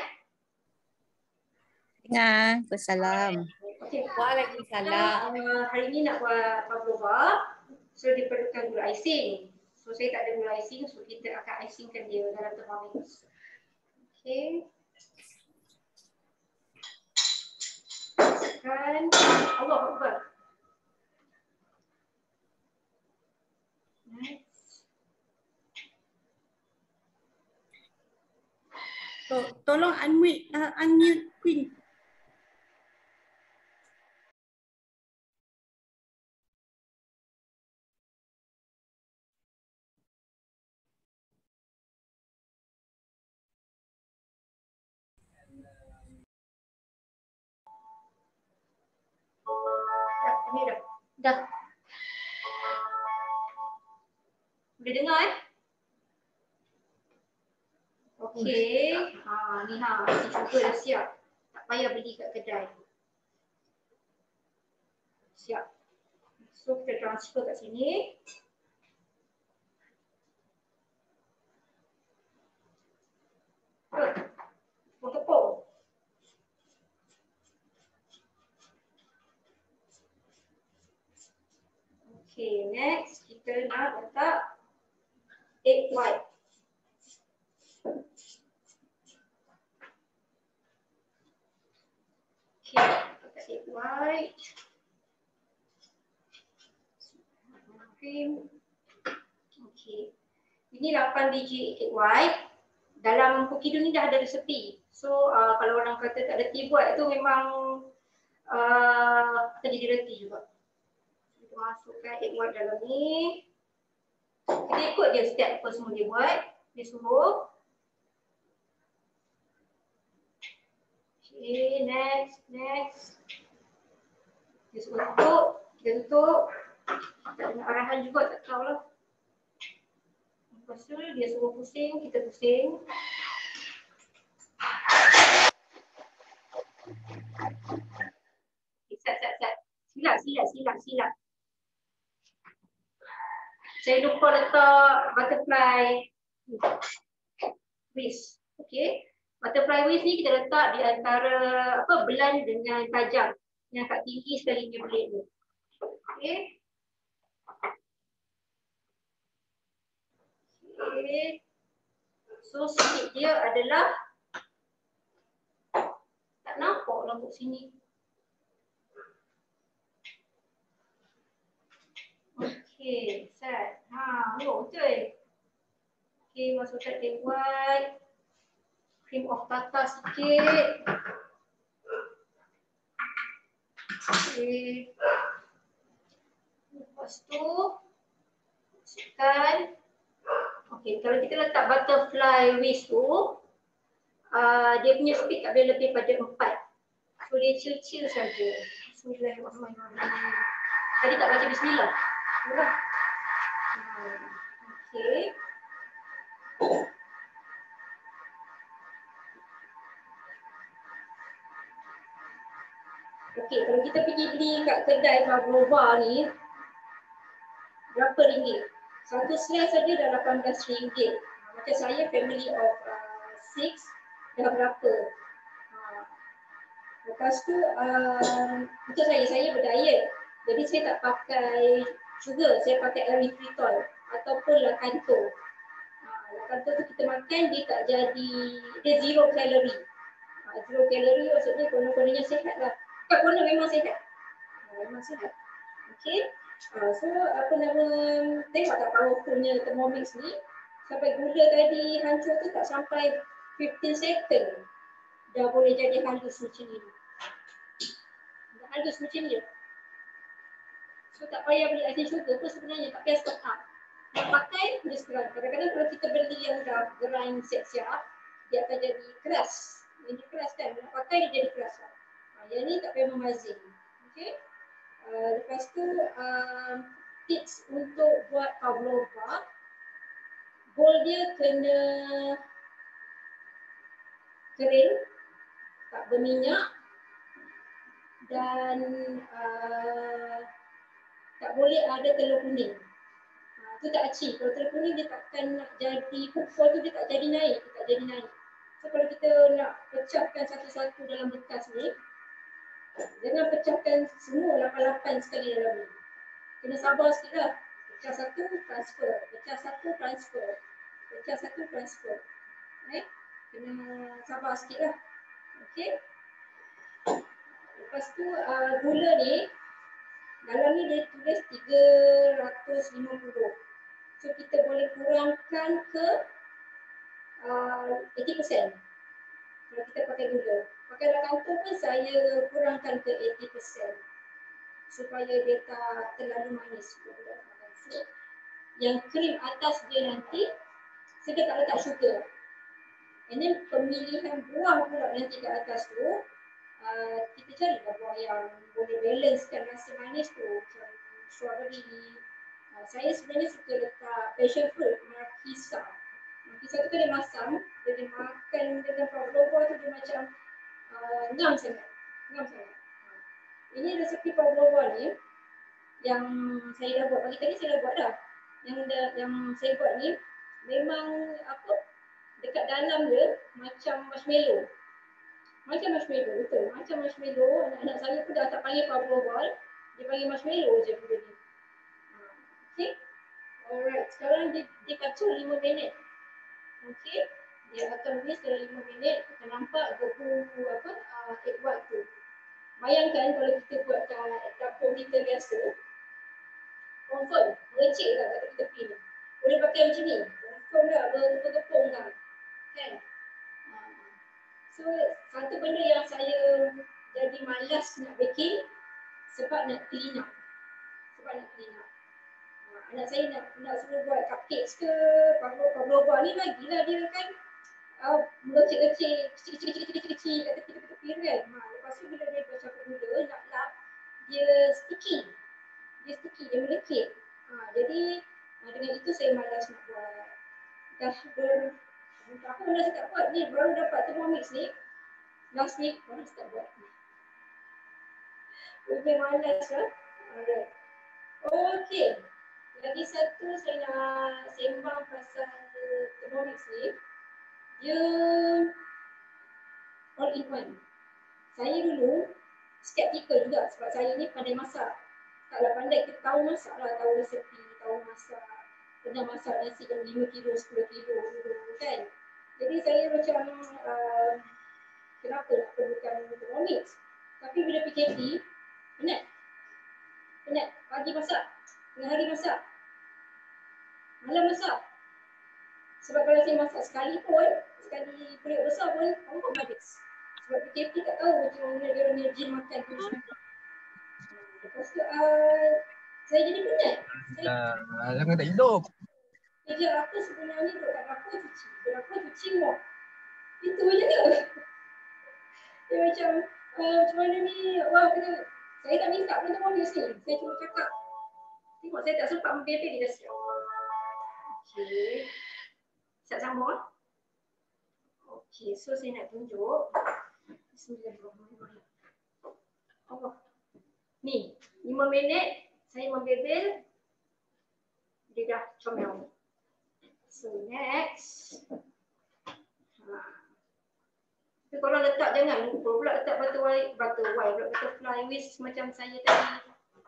Speaker 2: Dengar. Wassalam.
Speaker 3: Okay, waalaikumsalam. Hari ni nak buat pavlova. So dia perlukan gula icing. So saya tak ada gula icing, so kita akan icingkan dia dalam Thermomix. Okay. Masukkan. Allah Akbar. Nice.
Speaker 5: Tolong unmute Queen.
Speaker 3: Dah. Boleh dengar Okey. Ni cuba dah siap. Tak payah beli kat kedai. Siap. So kita transfer kat sini. Tepung. Okay, next kita nak letak egg white. Okay, letak egg white. Cream. Okay. Ini 8 biji egg white. Dalam cookie dough ni dah ada resepi. So kalau orang kata tak reti buat tu memang akan jadi reti juga. Kita masukkan egg white dalam ni. Kita ikut je step apa semua dia buat. Dia suruh. Okay, next. Dia suruh tutup. Tak ada arahan juga, tak tahulah. Lepas tu dia suruh pusing, kita pusing. Sat. Silap. Saya lupa letak butterfly whisk. Okay. Butterfly whisk ni kita letak di antara belan dengan tajam. Yang agak tinggi sekali punya blade ni. Okay. Okay. So sikit dia adalah tak nampak lah kat sini. Okay, set. Betul. Okay, masukkan egg white. Cream of tartar sikit. Okay. Lepas tu masukkan. Okay, kalau kita letak butterfly whisk tu, dia punya speed tak boleh lebih pada 4. So dia chill saja. Bismillahirrahmanirrahim. Tadi tak baca bismillah. Okay. Okay, kalau kita pergi beli kat kedai Pavlova ni, berapa ringgit? Satu slice saja dah RM18. Macam saya family of 6 dah berapa? Lepas tu untuk saya berdiet. Jadi saya tak pakai sugar, saya pakai erythritol ataupun lakanto. Lakanto tu kita makan dia tak jadi, dia zero calorie. Zero calorie maksudnya konon-kononnya sihat lah. Konon memang sihat. Memang sihat. Okay. So apa nama, tengok tak powerfulnya Thermomix ni. Sampai gula tadi hancur tu tak sampai 15 second dah boleh jadi halus macam ni. Dah halus macam ni. So tak payah beli icing sugar pun sebenarnya, tak payah stock up. Nak pakai dia sekarang. Kadang-kadang kalau kita beli yang dah grind siap-siap, dia akan jadi keras. Yang dia keras kan, nak pakai dia jadi keras lah. Yang ni tak payah memazing. Okay. Lepas tu tips untuk buat pavlova, bowl dia kena kering, tak berminyak dan tak boleh ada telur kuning. Tu tak aci. Kalau telur kuning dia takkan nak jadi, kukuh tu dia tak jadi naik. So kalau kita nak pecahkan satu-satu dalam bekas ni, jangan pecahkan semua 8 sekali dalam ni. Kena sabar sikit lah. Pecah satu, transfer. Pecah satu, transfer. Pecah satu, transfer. Kena sabar sikit lah. Okay. Lepas tu gula ni, dalam ni dia tulis 350. So kita boleh kurangkan ke 80%. Kalau kita pakai gula. Pakai lakanto pun saya kurangkan ke 80%. Supaya dia tak terlalu manis. So, yang krim atas dia nanti, saya tak letak sugar. And then pemilihan buah pula nanti ke atas tu, kita carilah buah yang boleh balancekan rasa manis tu. Macam strawberry. Saya sebenarnya suka letak passion fruit, markisa. Markisa tu kan dia masam, dia makan dengan pavlova tu dia macam ngam sangat. Ini resepi pavlova ni yang saya dah buat. Pagi tadi saya dah buat dah. Yang saya buat ni memang dekat dalam dia macam marshmallow. Betul. Macam marshmallow. Anak-anak saya pun dah tak panggil pavlova, dia panggil marshmallow je benda ni.
Speaker 7: sekarang dia kacau 5 minit. Okey. Dia akan miss dalam 5 minit. Kita nampak egg white tu. Bayangkan kalau kita buat kat dapur kita biasa. Confirm. Mengecik tak kat tepi ni. Boleh pakai macam ni. Confirm dah. Bergepung dah. Kan? So, satu benda yang saya jadi malas nak baking sebab nak clean up. Anak saya nak suruh buat cupcakes ke, pavlova ni bagilah dia kan melocek-locek kecil-kecil kat tepi-tepi kan. Lepas tu bila dia buat campur gula, nak lap, dia sticky. Dia melekit. Jadi dengan itu saya malas nak buat. Dah berapa dah saya tak buat ni, baru dapat Thermomix ni. Last week baru start buat ni. Lebih malas lah. Alright. Okey. Lagi satu saya nak sembang pasal Thermomix ni. Dia all in one. Saya dulu skeptikal juga sebab saya ni pandai masak. Taklah pandai, kita tahu masak lah, tahu resepi, tahu masak. Pernah masak nasi dalam 5 kilo, 10 kilo kan. Jadi saya macam kenapa nak perlukan Thermomix? Tapi bila PKP, penat. Pagi masak, tengah hari masak, malam masak. Sebab kalau saya masak sekali periuk besar pun, confirm habis. Sebab PKP tak tahu macam mana dia orang rajin makan tu. Lepas tu, saya jadi penat.
Speaker 8: Jangan tak hidup.
Speaker 7: Kerja aku sebenarnya duduk kat dapur cuci. Dapur cuci mop. Itu je ke? Dia macam mana ni, wah kena. Saya tak minta pun Thermomix ni. Saya cuma cakap. Tengok saya tak sempat membebel dia dah siap. Okey. Siap sambung. Okey, so saya nak tunjuk. Bismillahirrahmanirrahim. Allah. Ni, 5 minit saya membebel. Dia dah comel. So next. Tapi korang letak, jangan lupa pula letak butterfly whisk macam saya tadi.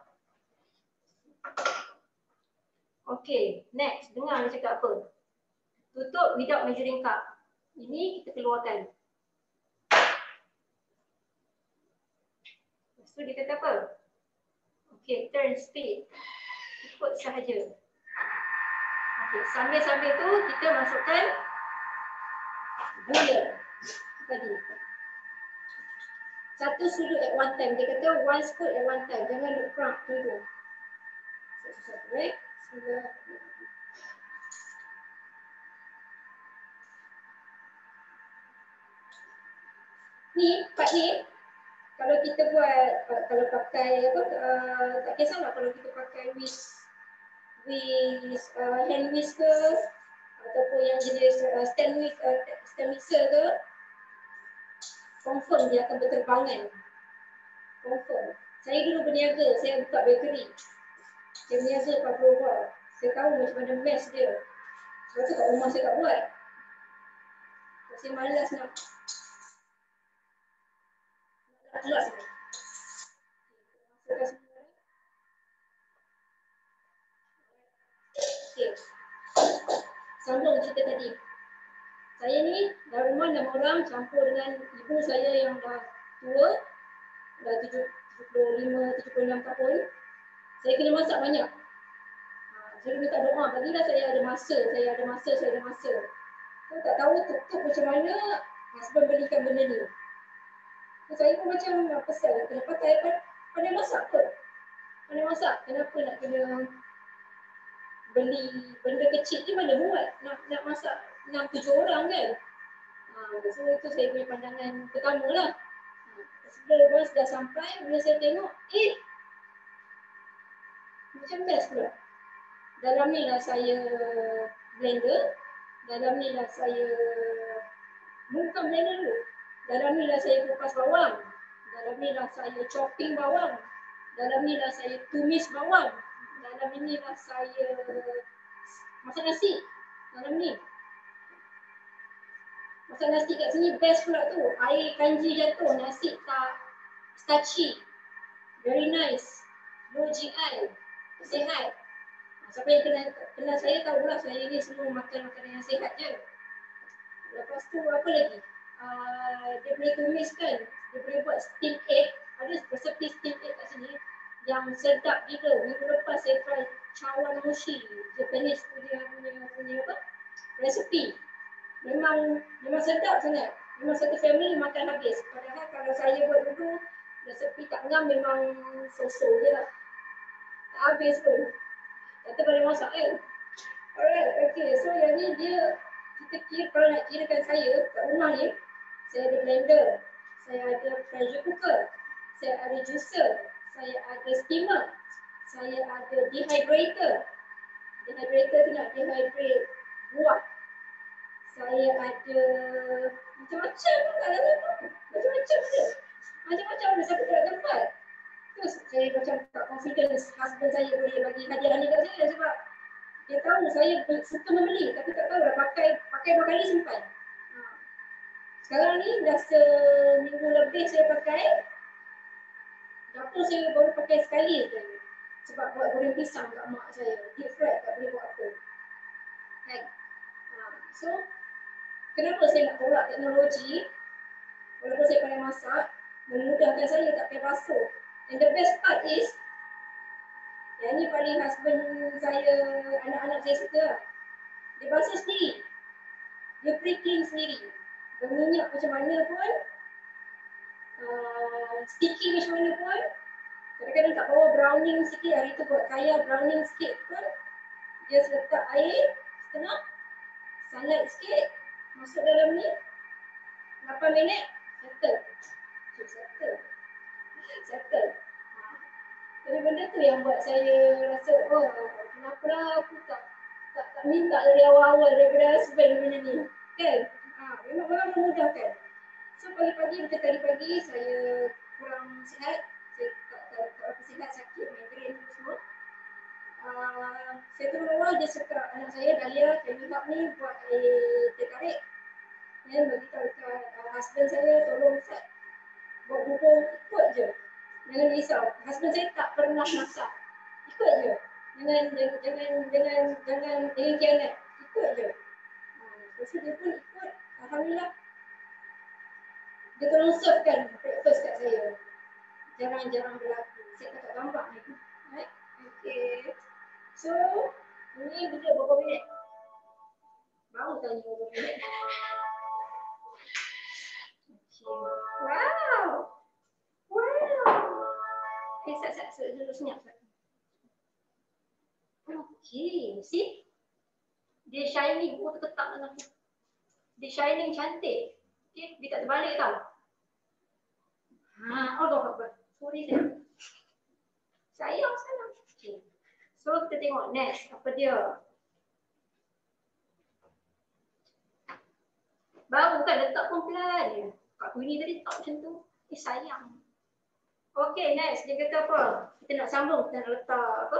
Speaker 7: Okay, next. Dengar dia cakap apa. Tutup without measuring cup. Ini kita keluarkan. Lepas tu dia kata apa? Okay, turn speed. Ikut sahaja. Okay, sambil-sambil tu kita masukkan gula tadi. Satu sudut at one time. Dia kata one scoop at one time. Jangan look front dulu. Satu-satu, right? Ni, part ni, kalau kita buat, kalau pakai apa, tak kisahlah kalau kita pakai hand whisk ke ataupun yang jenis stand mixer ke, confirm dia akan berterbangan. Confirm. Saya dulu berniaga, saya buka bakery. Saya berniaga pavlova. Saya tahu macam mana mess dia. Sebab tu kat rumah saya tak buat. Saya malas nak keluar sini. Okay. Sambung cerita tadi. Saya ni dalam rumah 6 orang campur dengan ibu saya yang dah tua, dah 75-76 tahun. Saya kena masak banyak. Saya minta doa, bagilah saya ada masa. Saya tak tahu tutup macam mana husband belikan benda ni. Saya pun macam pesan, kena pakai pandai masak ke? Pandai masak, kenapa nak kena beli benda kecil ni mana buat? Nak masak 6-7 orang kan? So itu saya punya pandangan pertama lah. Sebelum dah sampai, bila saya tengok, macam best pula. Dalam ni lah saya blender, dalam ni lah saya bukan blender dulu. Dalam ni lah saya kupas bawang, dalam ni lah saya chopping bawang, dalam ni lah saya tumis bawang, dalam ini lah saya masak nasi. Dalam ni masak nasi kat sini best pula tu. Air kanji jatuh, nasi tak starchy, very nice, low GI, sihat. Siapa yang kenal saya tahulah saya ni semua makan makanan yang sihat je. Lepas tu apa lagi? Dia boleh tumiskan, dia boleh buat steam egg. Ada resepi steam egg kat sini yang sedap gila. Minggu lepas saya try cawan mushi, Japanese punya apa? Resepi. Memang sedap sangat. Memang satu family makan habis. Padahal kalau saya buat dulu resepi tak ngam memang so-so je lah. Tak habis pun. Kata boleh masak kan? Alright, okay. So yang ni dia, kita kira, kalau nak kirakan saya kat rumah ni, saya ada blender, saya ada pressure cooker, saya ada juicer, saya ada steamer, saya ada dehydrator. Dehydrator tu nak dehydrate buah. Saya ada macam-macam kat dalam tu. Macam-macam je. Macam-macam ada satu tak tempat. Terus saya macam tak confidence husband saya boleh bagi hadiah ni kat saya sebab dia tahu saya suka membeli tapi tak tahu dah pakai berapa kali simpan. Sekarang ni dah seminggu lebih saya pakai. Dapur saya baru pakai sekali je. Sebab buat goreng pisang kat mak saya. Deep fried tak boleh buat apa. Kan? So, kenapa saya nak tolak teknologi? Walaupun saya pandai masak, memudahkan saya tak payah basuh. And the best part is, yang ni paling husband saya, anak-anak saya suka. Dia basuh sendiri. Dia pre-clean sendiri. Berminyak macam mana pun, sticky macam mana pun, kadang-kadang tak bawa browning sikit, hari tu buat kaya browning sikit pun, dia letak air setengah, sunlight sikit, masuk dalam ni, 8 minit, settle. Settle. Jadi benda tu yang buat saya rasa, oh kenapa lah aku tak minta dari awal-awal daripada husband benda ni. Kan? Memang memudahkan. So pagi-pagi, berkali pagi saya kurang sihat. Saya tak berapa sihat, sakit, migraine tu semua. Saya turun awal, dia cakap anak saya, Dahlia, can you help me buat air teh tarik. Dan beritahu dekat husband saya, tolong set. Buat bubur, ikut je. Jangan risau. Husband saya tak pernah masak. Ikut je. Jangan kianat. Ikut je. Lepas tu dia pun ikut. Alhamdulillah. Dia tolong servekan breakfast kat saya. Jarang-jarang berlaku. Saya tak gambar ni. Right? Okay. So, ini duduk berapa minit? Baru tanya berapa minit. Wow. Duduk senyap. Okay, see? Dia shiny, buku terketak dalam tu. Dia shining cantik. Okay, dia tak terbalik tau. Allah Akbar. Sorry saya. Sayang. Okay. So kita tengok next, apa dia? Baru kan letak pun pelan. Kak Queenie tadi tak macam tu. Sayang. Okay, next. Dia kata apa? Kita nak sambung. Kita nak letak apa?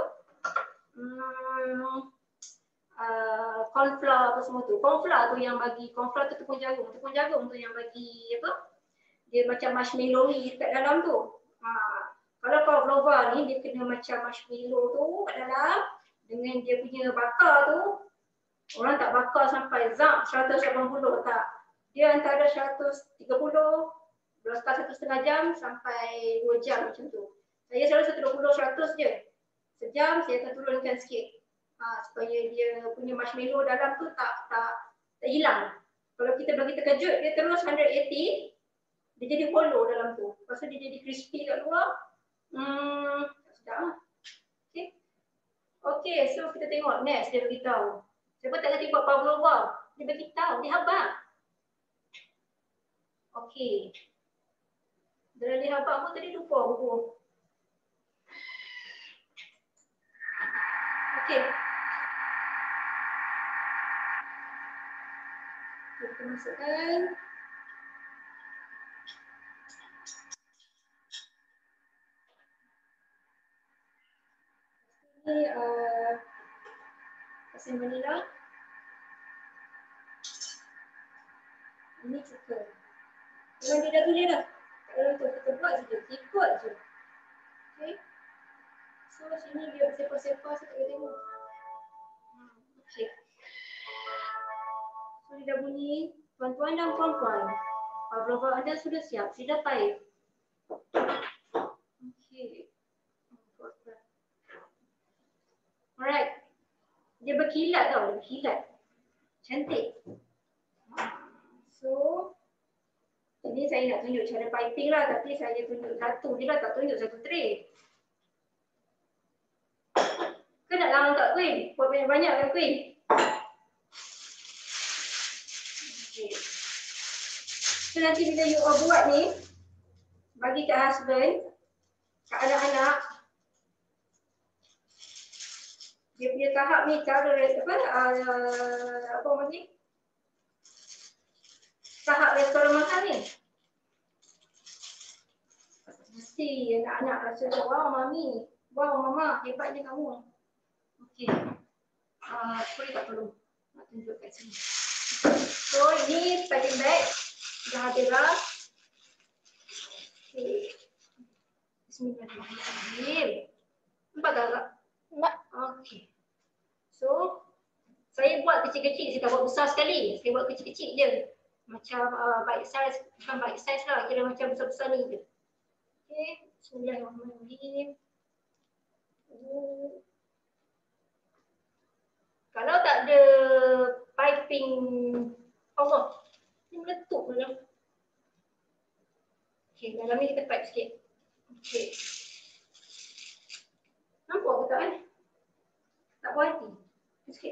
Speaker 7: Corn flour apa semua tu. Corn flour tu yang bagi, corn flour tu tepung jagung. Tepung jagung tu yang bagi apa? Dia macam marshmallow dekat dalam tu. Kalau pavlova ni, dia kena macam marshmallow tu kat dalam. Dengan dia punya bakar tu. Orang tak bakar sampai 180 tak. Dia antara 130, bakar 1,5 jam sampai 2 jam macam tu. Saya selalu 120-100 je. Sejam saya akan turunkan sikit. Supaya dia punya marshmallow dalam tu tak hilang. Kalau kita bagi terkejut, dia terus 180, dia jadi hollow dalam tu. Lepas tu dia jadi crispy kat luar. Sedap lah. Okay, so kita tengok next dia beritahu. Siapa tak ngerti buat pavlova? Dia beritahu, dia habaq. Okay. Dalam dia habaq pun tadi lupa buku. Okay. Kita masukkan. Ini pasir vanila. Ini cuka. Memang dia dah tulis dah. Kalau tu kita buat saja, ikut je. Okay. So sini dia bersepah-sepah, saya tak boleh tengok. dah bunyi. Tuan-tuan dan puan-puan, pavlova anda sudah siap, sudah baik. Okey. Alright. Dia berkilat tau, dia berkilat. Cantik. So, ini saya nak tunjuk cara piping lah, tapi saya tunjuk satu je lah, tak tunjuk satu tray. Ke nak lawan tak Queen? Buat banyak-banyak kan Queen? Okay. So nanti bila you all buat ni, bagi kat husband, kat anak-anak, dia punya tahap ni cara apa lagi? Tahap restoran makan ni. Mesti anak-anak rasa, wow mami, wow mama, hebatnya kamu. Okey. Boleh tak tolong nak tunjuk kat sini. So ini packing bag dah habis lah. Okay. Bismillahirrahmanirrahim. Nampak tak? Nampak. Okey. So saya buat kecil-kecil, saya tak buat besar sekali. Saya buat kecil-kecil je. Macam bite size, bukan bite size lah, kira macam besar-besar ni je. Okey. Bismillahirrahmanirrahim. Kalau tak ada piping, Allah, ni meletup dalam. Okey, dalam ni kita pipe sikit. Okey. Nampak ke tak kan? Tak puas hati. Sikit.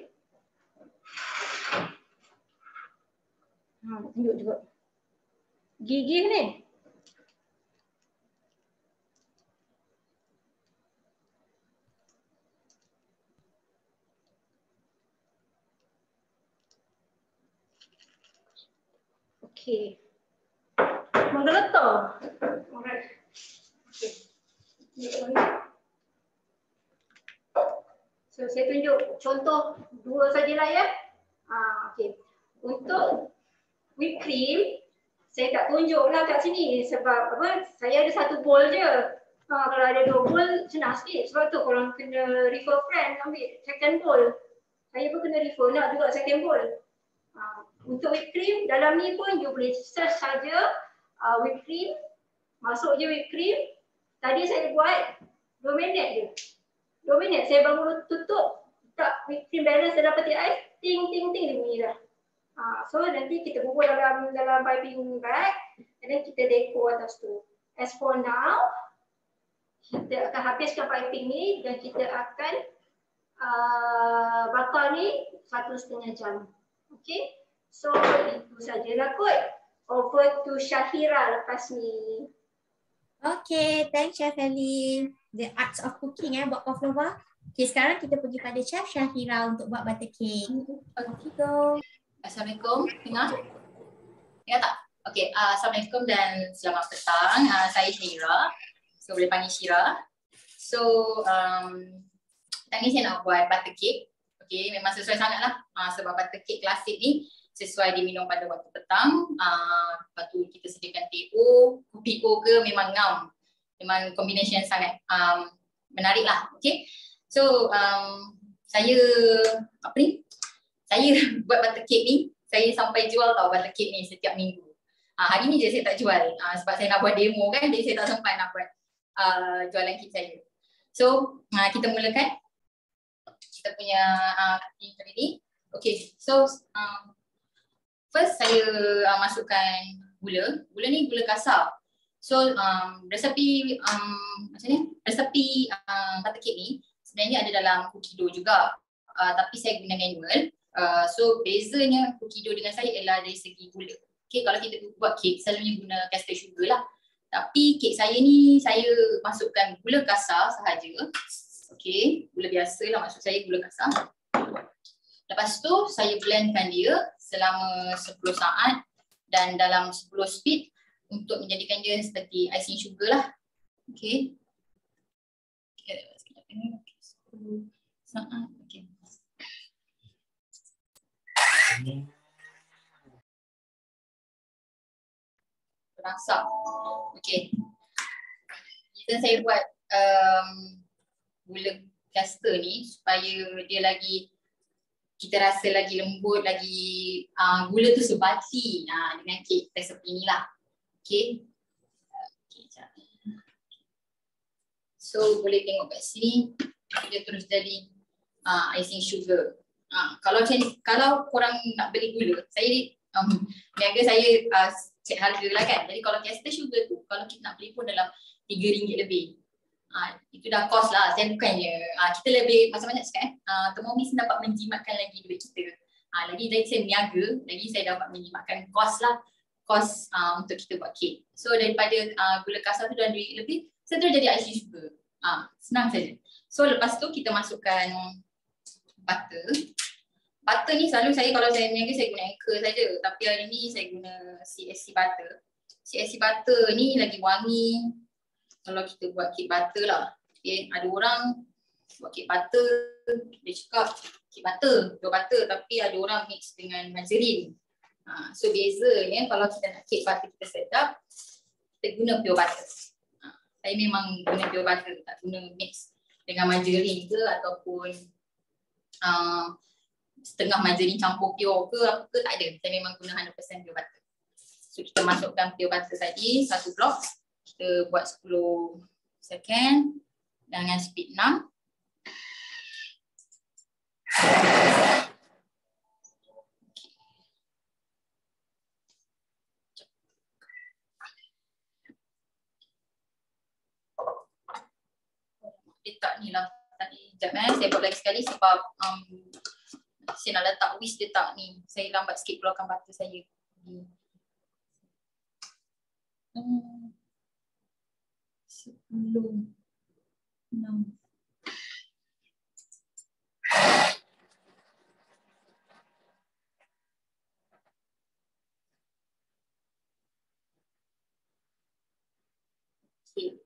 Speaker 7: Tunjuk juga. Gigi ni. Okey. Menggeletar. Alright. Okey. So saya tunjuk contoh dua sajalah ya. Okey. Untuk whipped cream, saya tak tunjuklah kat sini sebab apa? Saya ada satu bowl je. Kalau ada dua bowl senang sikit. Sebab tu korang kena refer friend ambil second bowl. Saya pun kena refer nak juga second bowl. Untuk whipped cream, dalam ni pun you boleh search saja whipped cream. Masuk je whipped cream. Tadi saya buat 2 minit je. 2 minit saya baru tutup. Tak whipped cream balance dalam peti ais. Ting ting ting dia bunyi dah. So nanti kita bubur dalam piping bag. And then kita dekor atas tu. As for now, kita akan habiskan piping ni dan kita akan bakar ni 1,5 jam. Okay. So itu sajalah kot. Over to Syahira lepas ni.
Speaker 1: Okay, thanks Chef Ellie. The arts of cooking buat pavlova. Okay, sekarang kita pergi pada Chef Syahira untuk buat butter cake. Okay, go.
Speaker 9: Assalamualaikum, dengar? Dengar tak? Okay, Assalamualaikum dan selamat petang. Saya Syahira. So boleh panggil Syira. So tadi saya nak buat butter cake. Okay, memang sesuai sangatlah. Sebab butter cake klasik ni sesuai diminum pada waktu petang. Lepas tu kita sediakan teh O, kopi O ke memang ngam. Memang combination yang sangat menarik lah. Okay. So saya saya buat butter cake ni, saya sampai jual tau butter cake ni setiap minggu. Hari ni je saya tak jual sebab saya nak buat demo kan, jadi saya tak sempat nak buat jualan kek saya. So kita mulakan kita punya cooking ni. Okay, so first saya masukkan gula. Gula ni gula kasar. So resepi macam ni, resepi butter cake ni sebenarnya ada dalam cookie dough juga. Tapi saya guna manual. So bezanya cookie dough dengan saya ialah dari segi gula. Okay, kalau kita buat kek selalunya guna caster sugar lah. Tapi kek saya ni saya masukkan gula kasar sahaja. Okay, gula biasa lah maksud saya gula kasar. Lepas tu saya blendkan dia selama 10 saat dan dalam 10 speed untuk menjadikan dia seperti icing sugar lah. Okay. Sekejap ni. 10 saat. Okay. Berasak. Okay. Jadi saya buat gula caster ni supaya dia lagi kita rasa lagi lembut, lagi gula tu sebati dengan kek resepi ni lah. Okay. So boleh tengok kat sini dia terus jadi icing sugar. Kalau korang nak beli gula, saya niaga saya cek harga lah kan. Jadi kalau caster sugar tu kalau kita nak beli pun dalam RM3 lebih. Itu dah cost lah. Saya bukannya kita lebih macam-macam cakap Thermomix dapat menjimatkan lagi duit kita. Lagi saya niaga, lagi saya dapat menjimatkan cost lah. Cost untuk kita buat kek. So daripada gula kasar tu dan duit lebih, saya terus jadi icing sugar. Senang saja. So lepas tu kita masukkan butter. Butter ni selalu saya kalau saya niaga saya guna Anchor saja. Tapi hari ni saya guna CSC butter. CSC butter ni lagi wangi. Kalau kita buat kek butter lah. Okay. Ada orang buat kek butter, dia cakap kek butter, pure butter. Tapi ada orang mix dengan margarine. So bezanya kalau kita nak kek butter kita sedap, kita guna pure butter. Saya memang guna pure butter, tak guna mix dengan margarine ke ataupun setengah margarine campur pure ke apa ke, tak ada. Saya memang guna 100% pure butter. So kita masukkan pure butter tadi, satu blok. Kita buat 10 second dengan speed 6. Letak ni lah tadi. Sekejap saya buat lagi sekali sebab saya nak letak whisk letak ni. Saya lambat sikit keluarkan butter saya. 10, 6. Okay.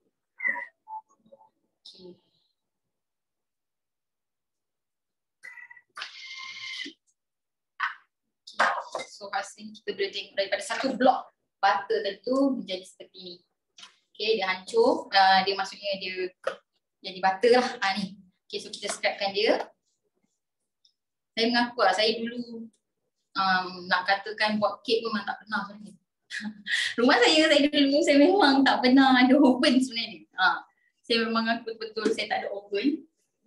Speaker 9: So hasilnya kita boleh tengok daripada satu blok butter tentu menjadi seperti ni. Okay, dia hancur. Dia maksudnya dia jadi butter lah. Ni. Okay, so kita scrapkan dia. Saya mengaku lah, saya dulu nak katakan buat kek memang tak pernah sebenarnya. Rumah saya dulu, saya memang tak pernah ada oven sebenarnya. Saya memang mengaku betul saya tak ada oven.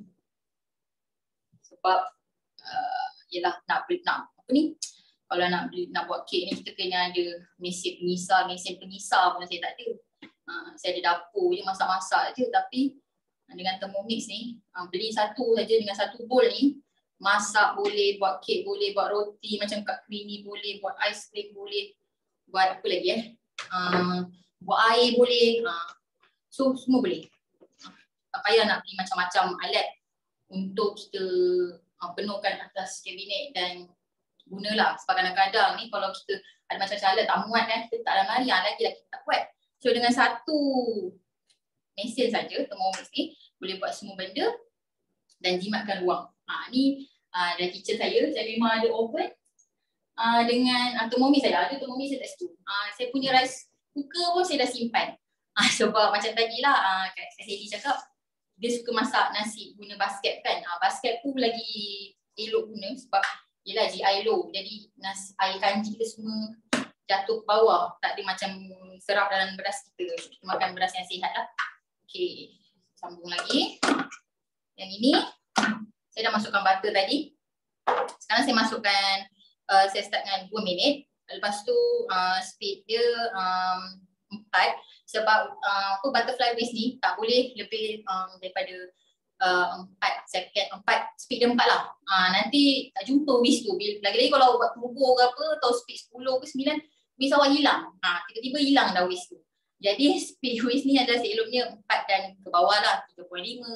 Speaker 9: Sebab yelah nak apa ni, kalau nak buat kek ni kita kena ada mesin pengisar pun saya tak ada. Saya ada dapur je, masak-masak je. Tapi dengan Thermomix ni, beli satu saja dengan satu bowl ni, masak boleh, buat kek boleh, buat roti macam kat creamy boleh, buat ais krim boleh, buat apa lagi buat air boleh. So semua boleh. Tak payah nak beli macam-macam alat untuk kita penuhkan atas kabinet dan gunalah. Sebab kadang-kadang ni kalau kita ada macam-macam alat tak muat kan, kita tak lemari, lagi kita tak buat. So dengan satu mesin saja, Thermomix ni boleh buat semua benda dan jimatkan ruang. Ni dari kitchen saya memang ada oven dengan Thermomix saya. Ada Thermomix saya kat situ. Saya punya rice cooker pun saya dah simpan. Sebab macam tadi lah Kak Hedi cakap, dia suka masak nasi guna basket kan. Basket tu lagi elok guna sebab yelah GI low. Jadi air kanji kita semua jatuh ke bawah. Tak ada macam serap dalam beras kita. Kita makan beras yang sihat lah. Okay, sambung lagi. Yang ini, saya dah masukkan butter tadi. Sekarang saya masukkan, saya start dengan 2 minit. Lepas tu speed dia 4. Sebab butterfly whisk ni tak boleh lebih daripada 4 second, 4, speed dia 4 lah. Nanti tak jumpa whisk tu. Lagi-lagi kalau buat turbo ke apa atau speed 10 ke 9, whisk awak hilang. Tiba-tiba hilang dah whisk tu. Jadi speed whisk ni adalah seeloknya 4 dan ke bawah lah. 3.5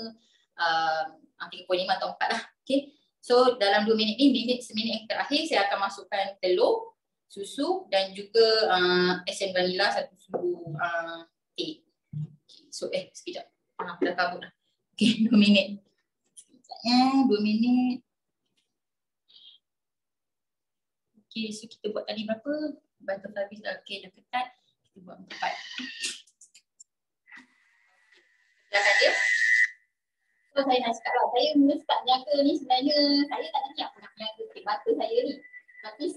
Speaker 9: atau 4 lah. Okay. So dalam 2 minit ni, seminit yang terakhir saya akan masukkan telur, susu dan juga esen vanila 1 sudu teh. Okay. So sekejap. Dah kabut dah. Okay, 2 minit. Sekejapnya 2 minit. Okay, so kita buat tadi berapa? Butterfly whisk dah, okay, dah ketat. Kita buat 4. Dah ada. So saya nak cakap lah, saya mula start niaga ni sebenarnya saya tak nak niat pun nak niaga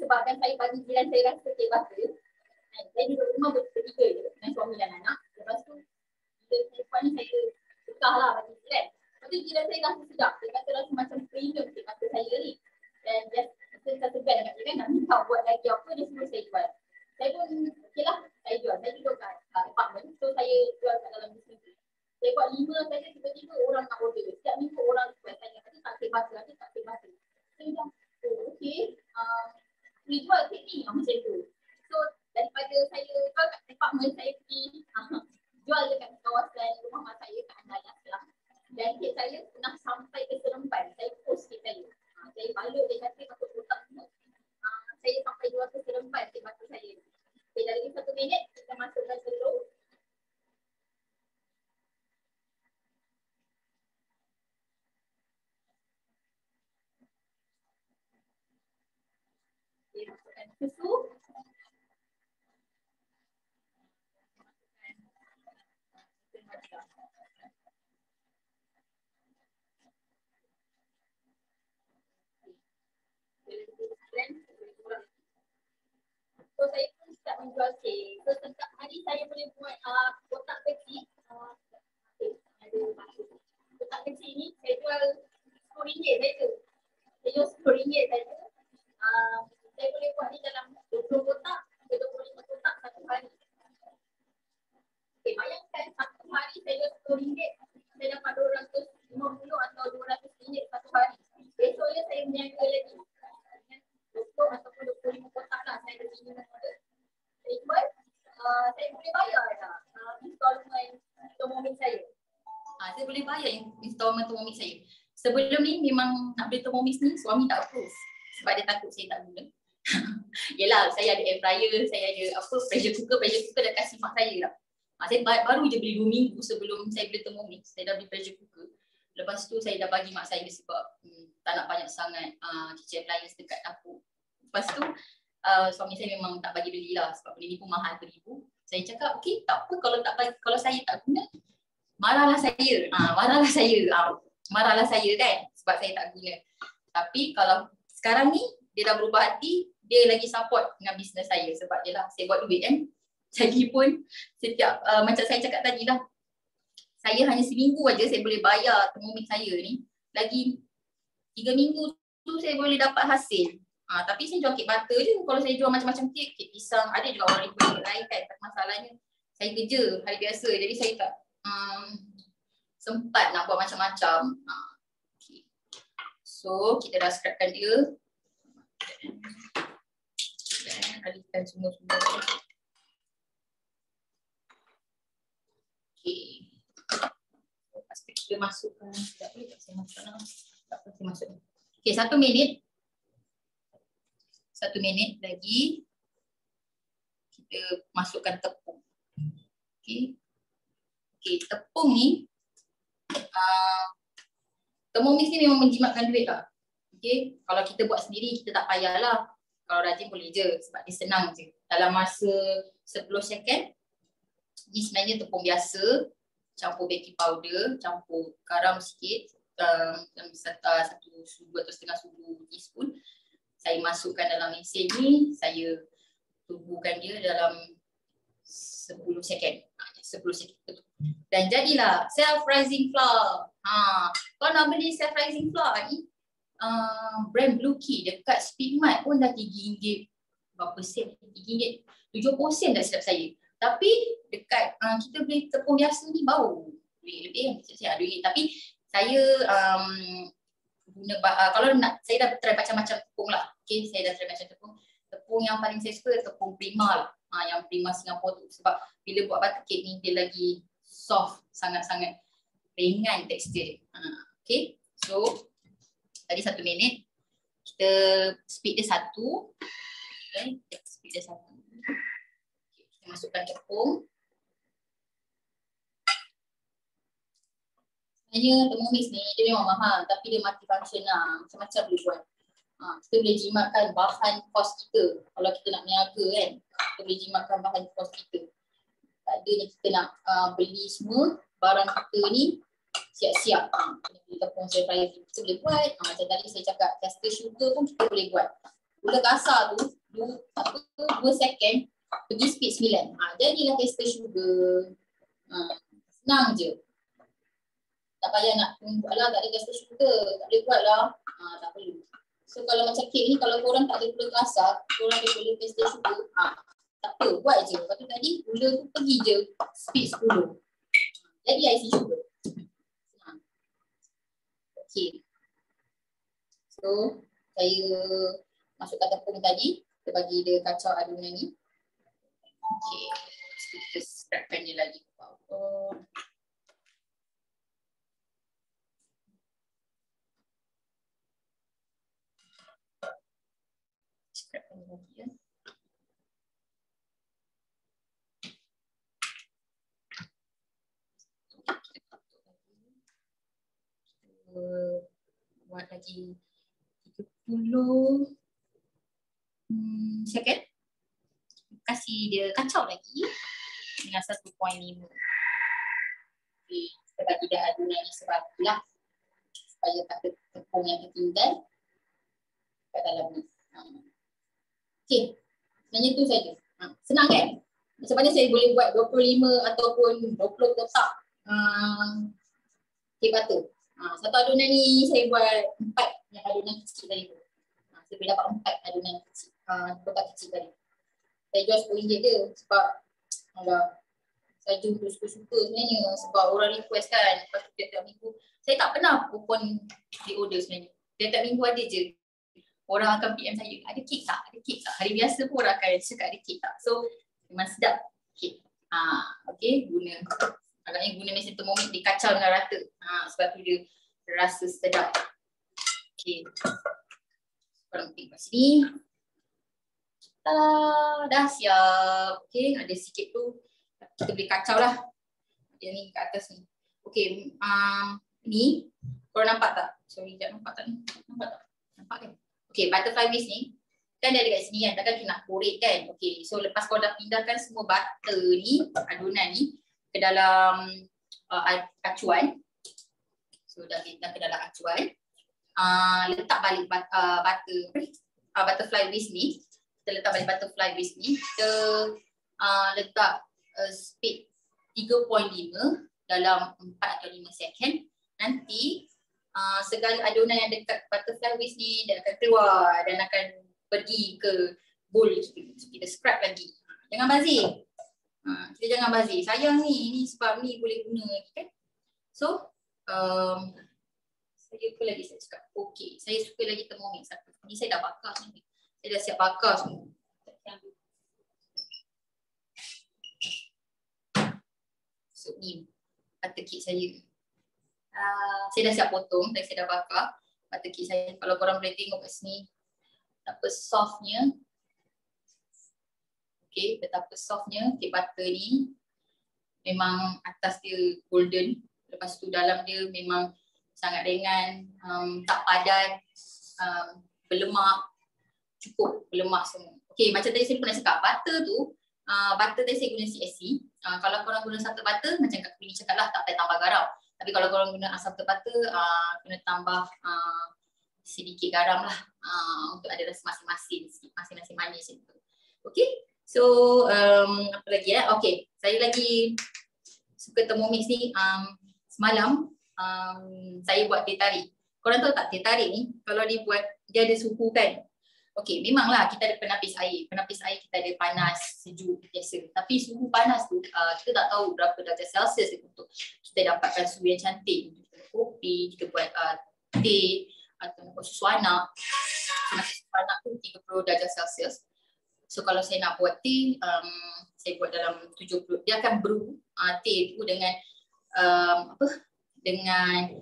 Speaker 9: sebabkan saya bagi jiran saya rasa kek butter. Saya duduk rumah bertiga je dengan suami dan anak. Lepas tu bila perempuan ni saya tukar lah bagi jiran. Lepas tu jiran saya rasa sedap. Dia kata rasa macam premium kek butter saya ni. Dan dia kata segan dekat jiran nak minta buat lagi apa, dia suruh saya jual. Saya pun okey lah, saya jual. Saya duduk kat apartment. So saya jual kat dalam bisnes tu. Saya buat 5 saja, tiba-tiba orang nak order. Setiap minggu orang request saya kata tak kek butter, tak kek butter. Saya macam, oh okey, boleh jual kek ni, macam tu. So daripada saya jual kat department, saya pergi jual dekat kawasan rumah mak saya kat Andalas lah. Dan kek saya pernah sampai ke Seremban, saya post kek saya. Saya balut dia kata takut otak semua. Saya sampai jual ke Seremban kek butter saya. Okay, dah lagi 1 minit, kita masukkan telur. Masukkan susu. So saya pun start menjual kek. So setiap hari saya boleh buat kotak kecil. Ada kotak kecil ni saya jual RM10 saja. Saya jual RM10 saja. Saya boleh buat ni dalam 20 kotak ke 25 kotak satu hari. Okay, bayangkan satu hari saya jual RM10, saya dapat RM250 atau RM200 satu hari. Besoknya saya berniaga lagi. 20 ataupun 25 kotak lah saya ada minimum order. Saya jual, saya boleh bayar dah installment Thermomix saya. Saya boleh bayar installment Thermomix saya. Sebelum ni memang nak beli Thermomix ni suami tak approve sebab dia takut saya tak guna. Yelah, saya ada air fryer, saya ada pressure cooker dah kasih mak saya lah. Saya baru je beli 2 minggu sebelum saya beli Thermomix, saya dah beli pressure cooker. Lepas tu saya dah bagi mak saya sebab tak nak banyak sangat kitchen appliance dekat dapur. Lepas tu suami saya memang tak bagi beli lah sebab benda ni pun mahal RM1,000. Saya cakap okey, tak apa kalau saya tak guna, marahlah saya. Marahlah saya kan sebab saya tak guna. Tapi kalau sekarang ni dia dah berubah hati, dia lagi support dengan bisnes saya sebab dia lah saya buat duit kan. Lagi pun setiap macam saya cakap tadi lah, saya hanya seminggu aja saya boleh bayar Thermomix saya ni. Lagi 3 minggu tu saya boleh dapat hasil. Tapi saya jual kek butter je. Kalau saya jual macam-macam kek pisang, ada juga orang ikut kek lain kan. Tapi masalahnya saya kerja hari biasa, jadi saya tak sempat nak buat macam-macam. Okay. So kita dah scrapkan dia. Alihkan semua-semua. Okay. Lepas tu kita masukkan. Tak boleh tak saya masukkan. Tak boleh saya masukkan. Okay, 1 minit. 1 minit lagi kita masukkan tepung. Okay, tepung ni Thermomix ni memang menjimatkan duit lah. Okay, kalau kita buat sendiri kita tak payahlah. Kalau rajin boleh je sebab dia senang je. Dalam masa 10 second ni sebenarnya tepung biasa, campur baking powder, campur garam sikit, 1 sudu atau setengah sudu teaspoon. Saya masukkan dalam mesin ni, saya tubuhkan dia dalam 10 second. 10 second. Dan jadilah self-rising flour. Kau nak beli self-rising flour ni, brand Blue Key dekat Speedmart pun dah RM3. Berapa sen? RM3. 70 sen dah silap saya. Tapi dekat kita beli tepung biasa ni bau. Duit lebih kan? Saya ada duit. Tapi saya guna kalau nak, saya dah try macam-macam tepung lah. Okay, saya dah try macam tepung. Tepung yang paling saya suka tepung Prima lah. Yang Prima Singapura tu. Sebab bila buat butter cake ni dia lagi soft, sangat-sangat ringan tekstur. Okay, so tadi 1 minit. Kita speed dia 1. Okay, speed dia 1. Okay, kita masukkan tepung. Sebenarnya Thermomix ni dia memang mahal tapi dia multi-function lah. Macam-macam boleh buat. Kita boleh jimatkan bahan kos kita. Kalau kita nak niaga kan, kita boleh jimatkan bahan kos kita. Tak adanya kita nak beli semua barang kita ni siap-siap. Kita beli tepung self-rising kita boleh buat. Macam tadi saya cakap tester sugar pun kita boleh buat. Gula kasar tu 2 second pergi speed 9. Jadilah caster sugar. Senang je. Tak payah nak tunggu, alah tak ada caster sugar, tak boleh buat lah. Tak perlu. So kalau macam kek ni, kalau korang tak ada gula kasar, korang ada gula caster sugar, tak apa, buat je. Lepas tu tadi gula tu pergi je speed 10. Jadi IC sugar. Okay. So saya masukkan tepung tadi, kita bagi dia kacau adunan ni. Okay. Kita scrapkan dia lagi ke bawah. Scrapkan dia lagi ya. Buat lagi 30 second. Kasih dia kacau lagi dengan 1.5. Okay, kita bagi dia adunan ni sebagilah supaya tak ada tepung yang tertinggal kat dalam ni. Okay, sebenarnya tu saja. Senang kan? Macam mana saya boleh buat 25 ataupun 20 kotak kek butter. Satu adunan ni saya buat 4 yang adunan kecil tadi tu. Saya boleh dapat 4 adunan kecil, kotak kecil tadi. Saya jual RM10 je sebab saya jumpa suka-suka sebenarnya sebab orang request kan. Lepas tu tiap-tiap minggu, saya tak pernah open di order sebenarnya. Tiap-tiap minggu ada je. Orang akan PM saya, ada kek tak? Ada kek tak? Hari biasa pun orang akan cakap ada kek tak? So memang sedap kek. Okay, agaknya guna mesin thermomix dikacau dengan rata. Sebab tu dia rasa sedap. Okay. Korang tengok kat sini. Dah siap. Okay, ada sikit tu. Kita boleh kacau lah. Yang ni kat atas ni. Okay, ni. Korang nampak tak? Sorry, tak nampak tak ni? Nampak tak? Nampak kan? Okay, butterfly whisk ni. Kan dia ada kat sini kan. Takkan kita nak korek kan? Okay, so lepas korang dah pindahkan semua butter ni, adunan ni, ke dalam acuan. So dah letak ke dalam acuan. Letak balik butterfly whisk ni. Kita letak balik butterfly whisk ni. Kita letak speed 3.5 dalam 4 atau 5 second. Nanti segala adunan yang dekat butterfly whisk ni dia akan keluar dan akan pergi ke bowl kita. Kita scrap lagi. Jangan bazir. Kita jangan bazir. Sayang ni sebab ni boleh guna lagi kan. So saya apa lagi saya cakap? Okey, saya suka lagi thermomix satu. Ni saya dah bakar ni. Saya dah siap bakar semua. So ni butter cake saya. Saya dah siap potong, saya dah bakar butter cake saya. Kalau korang boleh tengok kat sini betapa softnya. Okay, betapa softnya cake butter ni. Memang atas dia golden. Lepas tu dalam dia memang sangat ringan, tak padat, berlemak, cukup berlemak semua. Okay, macam tadi saya pernah cakap, butter tu, butter tadi saya guna CSC. Kalau korang guna satu butter, macam Kak Queenie cakap lah, tak payah tambah garam. Tapi kalau korang guna asam butter, kena tambah sedikit garam lah untuk ada rasa masin-masin, masin-masin manis itu. Okay, so apa lagi ya? Okay, saya lagi suka thermomix ni. Semalam saya buat teh tarik. Korang tahu tak teh tarik ni kalau dibuat dia ada suhu kan? Okey, memanglah kita ada penapis air. Penapis air kita ada panas, sejuk biasa. Tapi suhu panas tu kita tak tahu berapa darjah Celsius untuk kita dapatkan suhu yang cantik. Kita buat kopi, kita buat teh atau buat susu anak. Susu anak tu 30 darjah Celsius. So kalau saya nak buat teh, saya buat dalam 70. Dia akan brew teh tu dengan dengan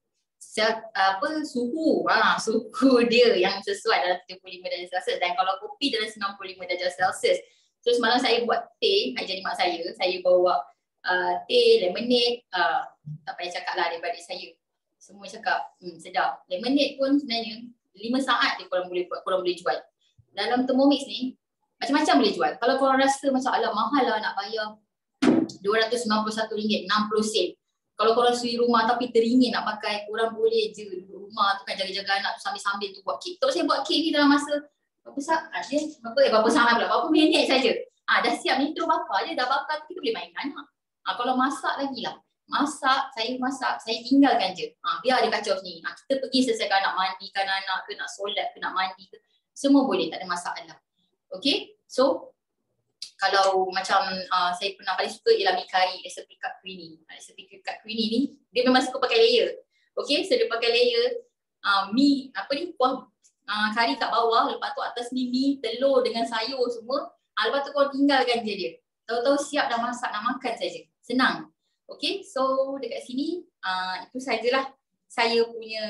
Speaker 9: suhu dia yang sesuai dalam 75 darjah Celsius. Dan kalau kopi dalam 95 darjah Celsius. So semalam saya buat teh, jadi mak saya bawa teh, lemonade, tak payah cakap lah daripada saya. Semua cakap sedap. Lemonade pun sebenarnya 5 saat dia korang boleh buat, korang boleh jual. Dalam thermomix ni macam-macam boleh jual. Kalau korang rasa macam alah mahal lah nak bayar RM291.60. Kalau korang suri rumah tapi teringin nak pakai, korang boleh je duduk rumah tu kan jaga-jaga anak tu sambil-sambil tu buat kek. Kalau saya buat kek ni dalam masa berapa salah pula, berapa minit saja. Dah siap ni terus bakar je, dah bakar kita boleh main anak. Kalau masak lagi lah. Masak, saya tinggalkan je. Biar dia kacau sini. Kita pergi selesaikan nak mandikan anak ke, nak solat ke, nak mandi ke. Semua boleh, tak ada masalah. Okay, so kalau macam saya pernah paling suka ialah mi kari resepi kat Queenie. Resepi kat Queenie ni, dia memang suka pakai layer. Okay, so dia pakai layer mi, kuah kari kat bawah, lepas tu atas mi, telur dengan sayur semua. Lepas tu kau tinggalkan je dia. Tahu-tahu siap dah masak, nak makan saja. Senang. Okay, so dekat sini itu sajalah saya punya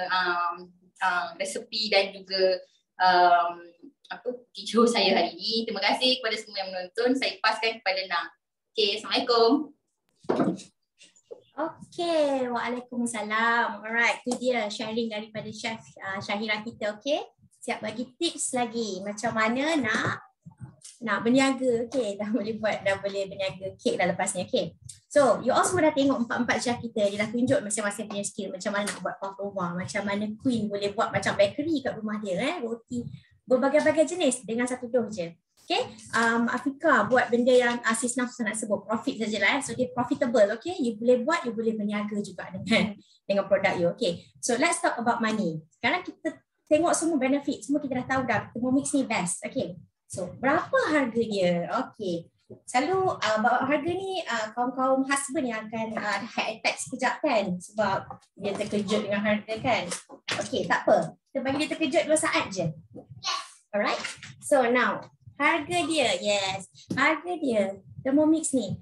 Speaker 9: resepi dan juga video saya hari ini. Terima kasih kepada semua yang menonton. Saya paskan kepada Nah. Okay, Assalamualaikum.
Speaker 1: Okay, Waalaikumsalam. Alright, tu dia sharing daripada Chef Syahira kita. Okay, siap bagi tips lagi macam mana nak berniaga. Okay, dah boleh berniaga kek dah lepas ni. Okay, so you all semua dah tengok 4 chef kita. Dia dah tunjuk masing-masing punya skill, macam mana nak buat puff rumah, macam mana Queen boleh buat macam bakery kat rumah dia, roti berbagai-bagai jenis dengan satu dough je. Okay, Afika buat benda yang Asis nafsu nak sebut profit sajalah. So dia profitable. Okay, you boleh buat, you boleh berniaga juga dengan produk you. Okay, so let's talk about money. Sekarang kita tengok semua benefit, semua kita dah tahu dah. Thermomix ni best. Okay, so berapa harga dia? Okay, selalu harga ni kaum-kaum husband yang akan head attack sekejap kan, sebab dia terkejut dengan harga kan. Okay, tak apa, kita bagi dia terkejut 2 saat je. Alright, so now harga dia, harga dia Thermomix ni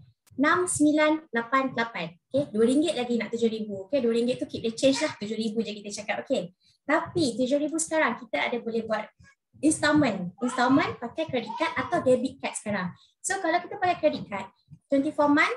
Speaker 1: 6,988. Okay, RM2 lagi nak 7,000. Okay, RM2 tu keep the change lah, 7,000 je kita cakap. Okay, tapi 7,000 sekarang kita ada boleh buat installment pakai credit card atau debit card sekarang. So kalau kita pakai credit card 24 month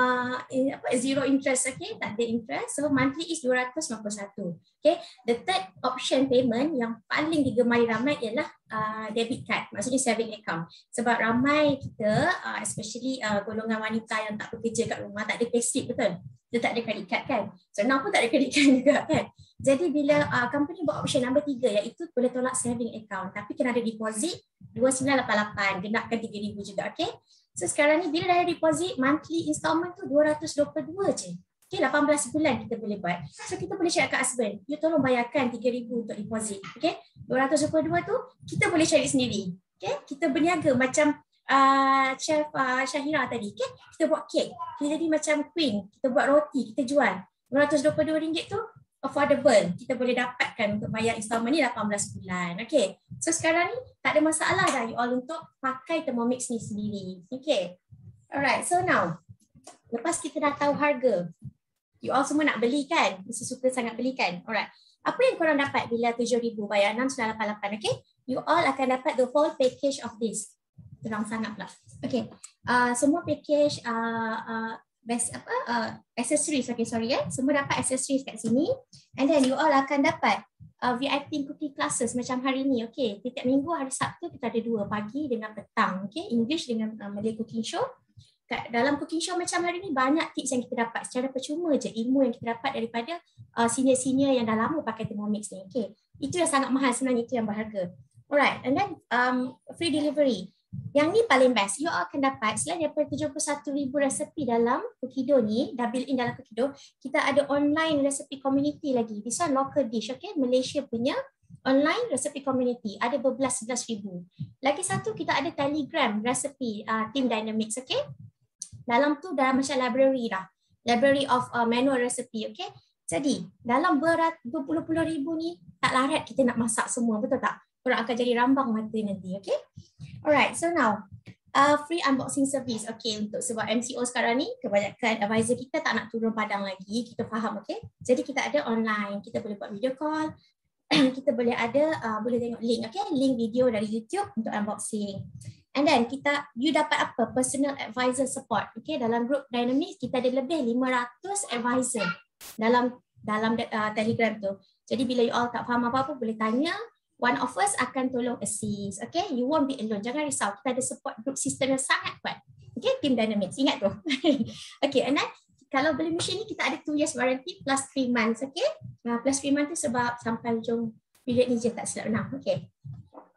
Speaker 1: zero interest, okay, tak ada interest, so monthly is 251. Okay, the third option payment yang paling digemari ramai ialah debit card, maksudnya saving account. Sebab ramai kita especially golongan wanita yang tak bekerja kat rumah, tak ada payslip, betul? Dia tak ada credit card kan, so now pun tak ada credit card juga kan. Jadi bila company buat option number 3, iaitu boleh tolak saving account, tapi kena ada deposit 2,988, genapkan 3,000 juga. Okay, so sekarang ni bila dah ada deposit, monthly installment tu 222 je. Okay, 18 bulan kita boleh buat. So kita boleh cakap kat husband, you tolong bayarkan 3,000 untuk deposit. Okay, 222 tu kita boleh cari sendiri. Okay, kita berniaga macam Chef Syahira tadi. Okay, kita buat kek, kita jadi macam Queen, kita buat roti, kita jual. RM222 tu affordable, kita boleh dapatkan untuk bayar installment ni 18 bulan. Okay, so sekarang ni tak ada masalah dah you all untuk pakai Thermomix ni sendiri. Okay, alright, so now lepas kita dah tahu harga, you all semua nak beli kan, mesti suka sangat beli kan. Alright, apa yang korang dapat bila 7,000 bayar 6,988? Okay, you all akan dapat the whole package of this. Terang sangat pula. Okay, semua package accessories, okay, sorry semua dapat accessories kat sini, and then you all akan dapat VIP cooking classes macam hari ni. Okay, setiap minggu hari Sabtu kita ada 2, pagi dengan petang. Okay, English dengan Malay cooking show. Dalam cooking show macam hari ni banyak tips yang kita dapat secara percuma je, ilmu yang kita dapat daripada senior-senior yang dah lama pakai Thermomix ni. Okay, itu yang sangat mahal sebenarnya, itu yang berharga. Alright, and then free delivery. Yang ni paling best, you akan dapat selain daripada 71,000 resepi dalam Cookido ni, dah built in dalam Cookido, kita ada online resepi community lagi. This one local dish, okay, Malaysia punya online resepi community, ada berbelas-belas ribu. Lagi satu, kita ada Telegram resepi Team Dynamics, okay. Dalam tu dah macam library dah, library of manual recipe, okay. Jadi dalam berpuluh-puluh ribu ni tak larat kita nak masak semua, betul tak? Korang akan jadi rambang mata nanti, okay. Alright, so now free unboxing service. Okay, untuk sebab MCO sekarang ni kebanyakan advisor kita tak nak turun padang lagi, kita faham, okay. Jadi kita ada online, kita boleh buat video call, kita boleh ada boleh tengok link, okay, link video dari YouTube untuk unboxing. And then you dapat apa? Personal advisor support. Okay, dalam group Dynamics kita ada lebih 500 advisor dalam Telegram tu. Jadi bila you all tak faham apa-apa boleh tanya, one of us akan tolong assist. Okay, you won't be alone. Jangan risau, kita ada support group system yang sangat kuat. Okay, Team Dynamics, ingat tu. Okay, and then kalau beli mesin ni kita ada 2 years warranty plus 3 months. Okay, plus 3 months tu sebab sampai hujung period ni je, tak silap 6. Okay,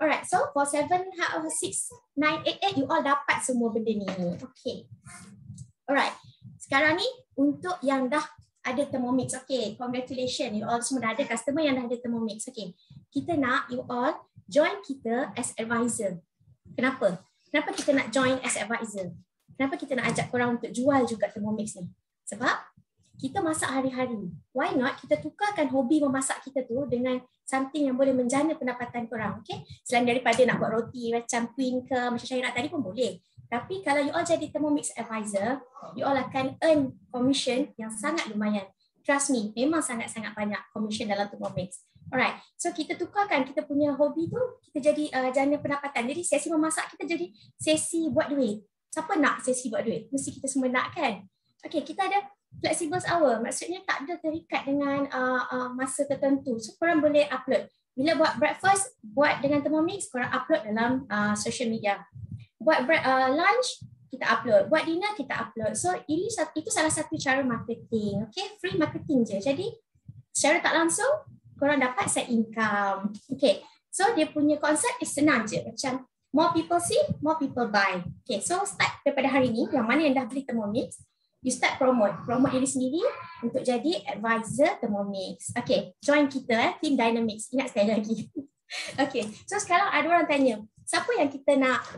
Speaker 1: Alright, so for 7, 6, 9, 8, you all dapat semua benda ni. Okay. Alright, sekarang ni untuk yang dah ada Thermomix. Okay, congratulations. You all semua dah ada customer yang dah ada Thermomix. Okay, kita nak you all join kita as advisor. Kenapa? Kenapa kita nak join as advisor? Kenapa kita nak ajak korang untuk jual juga Thermomix ni? Sebab kita masak hari-hari. Why not kita tukarkan hobi memasak kita tu dengan something yang boleh menjana pendapatan korang. Okay? Selain daripada nak buat roti macam Queen ke, macam Syairah tadi pun boleh. Tapi kalau you all jadi Thermomix advisor, you all akan earn commission yang sangat lumayan. Trust me, memang sangat-sangat banyak commission dalam Thermomix. Alright, so kita tukarkan kita punya hobi tu, kita jadi jana pendapatan. Jadi sesi memasak kita jadi sesi buat duit. Siapa nak sesi buat duit? Mesti kita semua nak kan? Okay, kita ada flexible hour, maksudnya tak ada terikat dengan masa tertentu. So korang boleh upload. Bila buat breakfast, buat dengan Thermomix, korang upload dalam social media. Buat lunch, kita upload. Buat dinner, kita upload. So itu salah satu cara marketing. Okay, free marketing je. Jadi secara tak langsung, korang dapat side income. Okay, so dia punya konsep senang je. Macam more people see, more people buy. Okay, so start daripada hari ni, yang mana yang dah beli Thermomix, you start promote diri sendiri untuk jadi advisor Thermomix. Okay, join kita Team Dynamics. Ingat sekali lagi. Okay, so sekarang ada orang tanya, siapa yang kita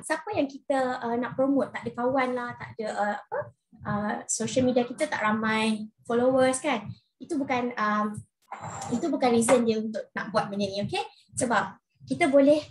Speaker 1: nak promote? Tak ada kawan lah, tak ada social media kita tak ramai followers kan? Itu bukan reason dia untuk nak buat benda ni, okay? Sebab kita boleh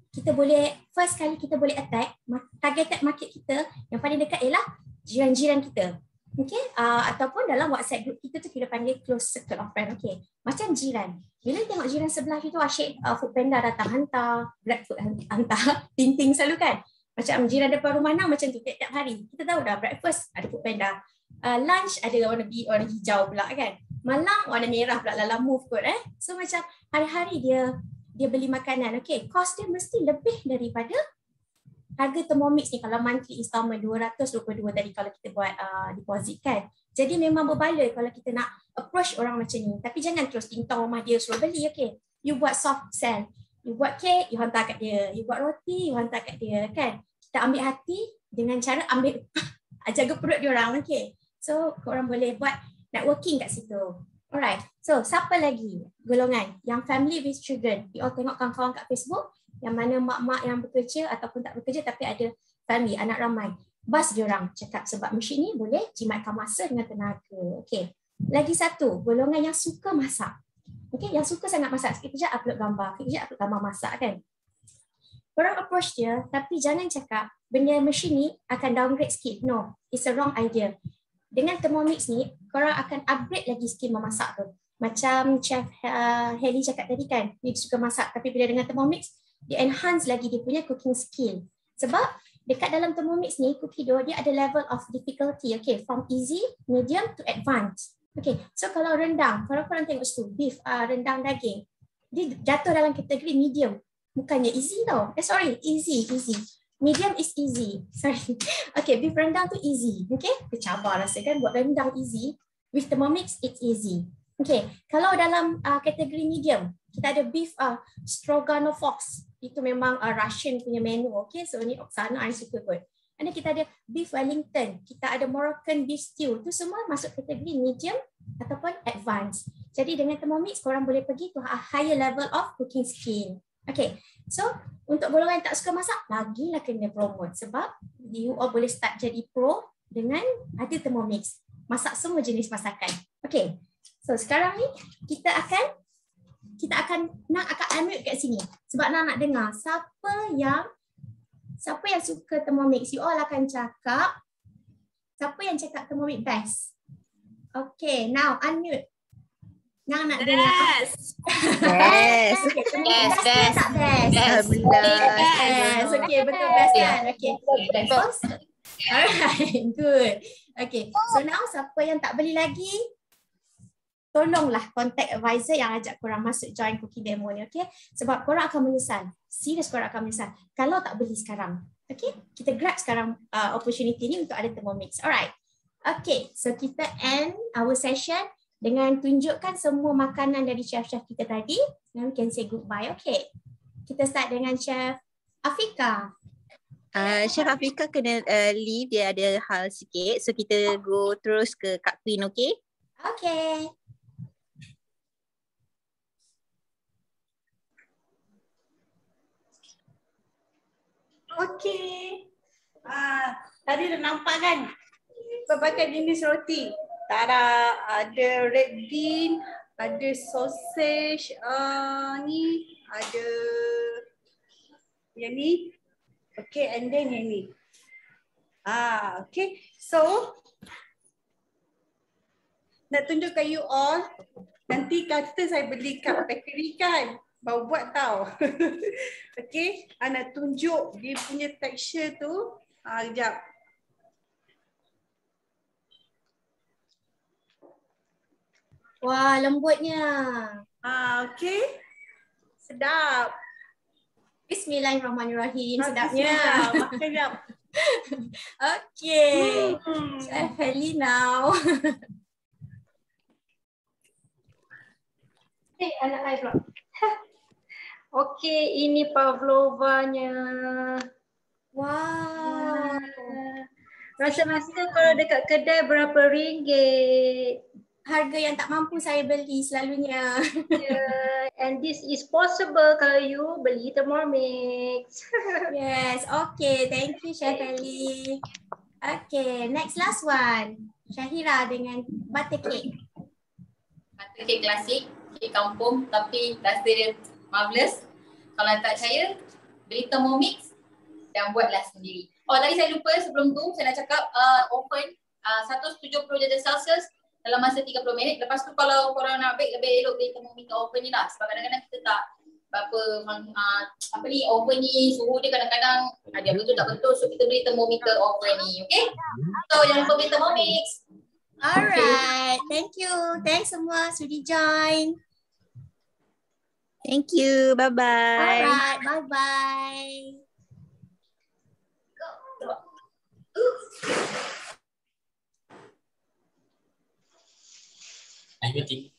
Speaker 1: first kali kita boleh attack targeted market kita yang paling dekat ialah jiran-jiran kita. Okay, ataupun dalam WhatsApp group kita tu kita panggil close circle of friend. Okay, macam jiran. Bila tengok jiran sebelah itu asyik Foodpanda datang hantar, GrabFood hantar, ting-ting selalu kan. Macam jiran depan rumah Nang macam tu tiap-tiap hari. Kita tahu dah breakfast ada Foodpanda. Lunch ada warna hijau pula kan. Malam warna merah pula dalam move kot So macam hari-hari dia beli makanan. Okay, cost dia mesti lebih daripada harga Thermomix ni kalau monthly installment 222 tadi kalau kita buat deposit kan. Jadi memang berbaloi kalau kita nak approach orang macam ni. Tapi jangan terus tintang rumah dia suruh beli. Okay, you buat soft sell. You buat cake, you hantar kat dia. You buat roti, you hantar kat dia kan. Kita ambil hati dengan cara ambil jaga perut dia orang. Okay, so korang boleh buat networking kat situ. Alright, so siapa lagi golongan yang family with children? You all tengok kawan-kawan kat Facebook yang mana mak-mak yang bekerja ataupun tak bekerja tapi ada family, anak ramai. Bas diorang cakap sebab mesin ni boleh jimatkan masa dengan tenaga. Okay. Lagi satu, golongan yang suka masak. Okay, yang suka sangat masak. Sekejap upload gambar, sekejap upload gambar masak kan. Korang approach dia tapi jangan cakap benda mesin ni akan downgrade skill. No, it's a wrong idea. Dengan Thermomix ni, korang akan upgrade lagi skill memasak tu. Macam Chef Heli cakap tadi kan, dia suka masak tapi bila dengan Thermomix, dia enhance lagi dia punya cooking skill. Sebab dekat dalam Thermomix ni, Cookido dia ada level of difficulty. Okay, from easy, medium to advanced. Okay, so kalau rendang, kalau korang tengok situ, beef, rendang daging, dia jatuh dalam kategori medium. Bukannya easy tau. Sorry, easy. Medium is easy. Sorry. Okay, beef rendang tu easy. Okay, tercabar rasa kan buat rendang easy. With Thermomix, it's easy. Okay, kalau dalam kategori medium, kita ada beef stroganoff. Itu memang Russian punya menu. Okay, so ni Oksana I suka kot. Dan kita ada beef Wellington, kita ada Moroccan beef stew. Itu semua masuk kategori medium ataupun advanced. Jadi dengan Thermomix, korang boleh pergi to a higher level of cooking skill. Okay, so untuk golongan yang tak suka masak, lagilah kena promote. Sebab you all boleh start jadi pro dengan ada Thermomix. Masak semua jenis masakan. Okay, so sekarang ni kita akan unmute kat sini sebab nak dengar siapa yang suka Thermomix. You all akan cakap siapa yang cakap Thermomix best. Okay, now unmute. Nak dengar. Best.
Speaker 2: Best.
Speaker 1: Best. Best. Okay, betul best kan? Okay. Alright, good. Okay, so now siapa yang tak beli lagi, tolonglah contact advisor yang ajak korang masuk join cooking demo ni, okay? Sebab korang akan menyesal. Serius korang akan menyesal kalau tak beli sekarang. Okay? Kita grab sekarang opportunity ni untuk ada Thermomix. Alright. Okay, so kita end our session dengan tunjukkan semua makanan dari chef-chef kita tadi. Now we can say goodbye, okay? Kita start dengan Chef Afika.
Speaker 2: Chef Afrika kena leave, dia ada hal sikit. So kita go terus ke Kak Queen, okay?
Speaker 1: Okay.
Speaker 5: Okey. Tadi dah nampak kan? Berbagai jenis roti. Tada, ada red bean, ada sausage, ni ada yang ni. Okay, and then yang ni. Okay. So, nak tunjukkan you all, nanti kata saya beli kat bakery kan, baru buat tau. Okay, nak tunjuk dia punya texture tu. Sekejap.
Speaker 1: Wah, lembutnya.
Speaker 5: Okay. Sedap.
Speaker 1: Bismillahirrahmanirrahim. Sedapnya.
Speaker 5: Makan jap.
Speaker 1: Okay. Chef Helly now.
Speaker 7: Anak saya pula. Okey, ini pavlovanya.
Speaker 1: Wow.
Speaker 7: Rasa-rasa kalau dekat kedai berapa ringgit?
Speaker 1: Harga yang tak mampu saya beli selalunya.
Speaker 7: And this is possible kalau you beli Thermomix.
Speaker 1: Yes, okay. Thank you, Chef Ellie. Okay, next last one. Syahira dengan butter cake.
Speaker 9: Butter cake klasik, kek kampung tapi rasa dia marvelous. Kalau tak percaya, beli Thermomix dan buatlah sendiri. Oh, tadi saya lupa sebelum tu saya nak cakap oven 170 darjah Celsius dalam masa 30 minit. Lepas tu kalau korang nak bake, lebih elok beli Thermomix oven ni lah. Sebab kadang-kadang kita tak berapa apa ni oven ni suhu dia kadang-kadang ada betul tak betul, so kita beli Thermomix oven ni, okay? So jangan lupa beli Thermomix.
Speaker 1: Alright, thank you. Thanks semua sudi join.
Speaker 2: Thank you. Bye-bye.
Speaker 1: Alright, bye-bye.
Speaker 10: Everything.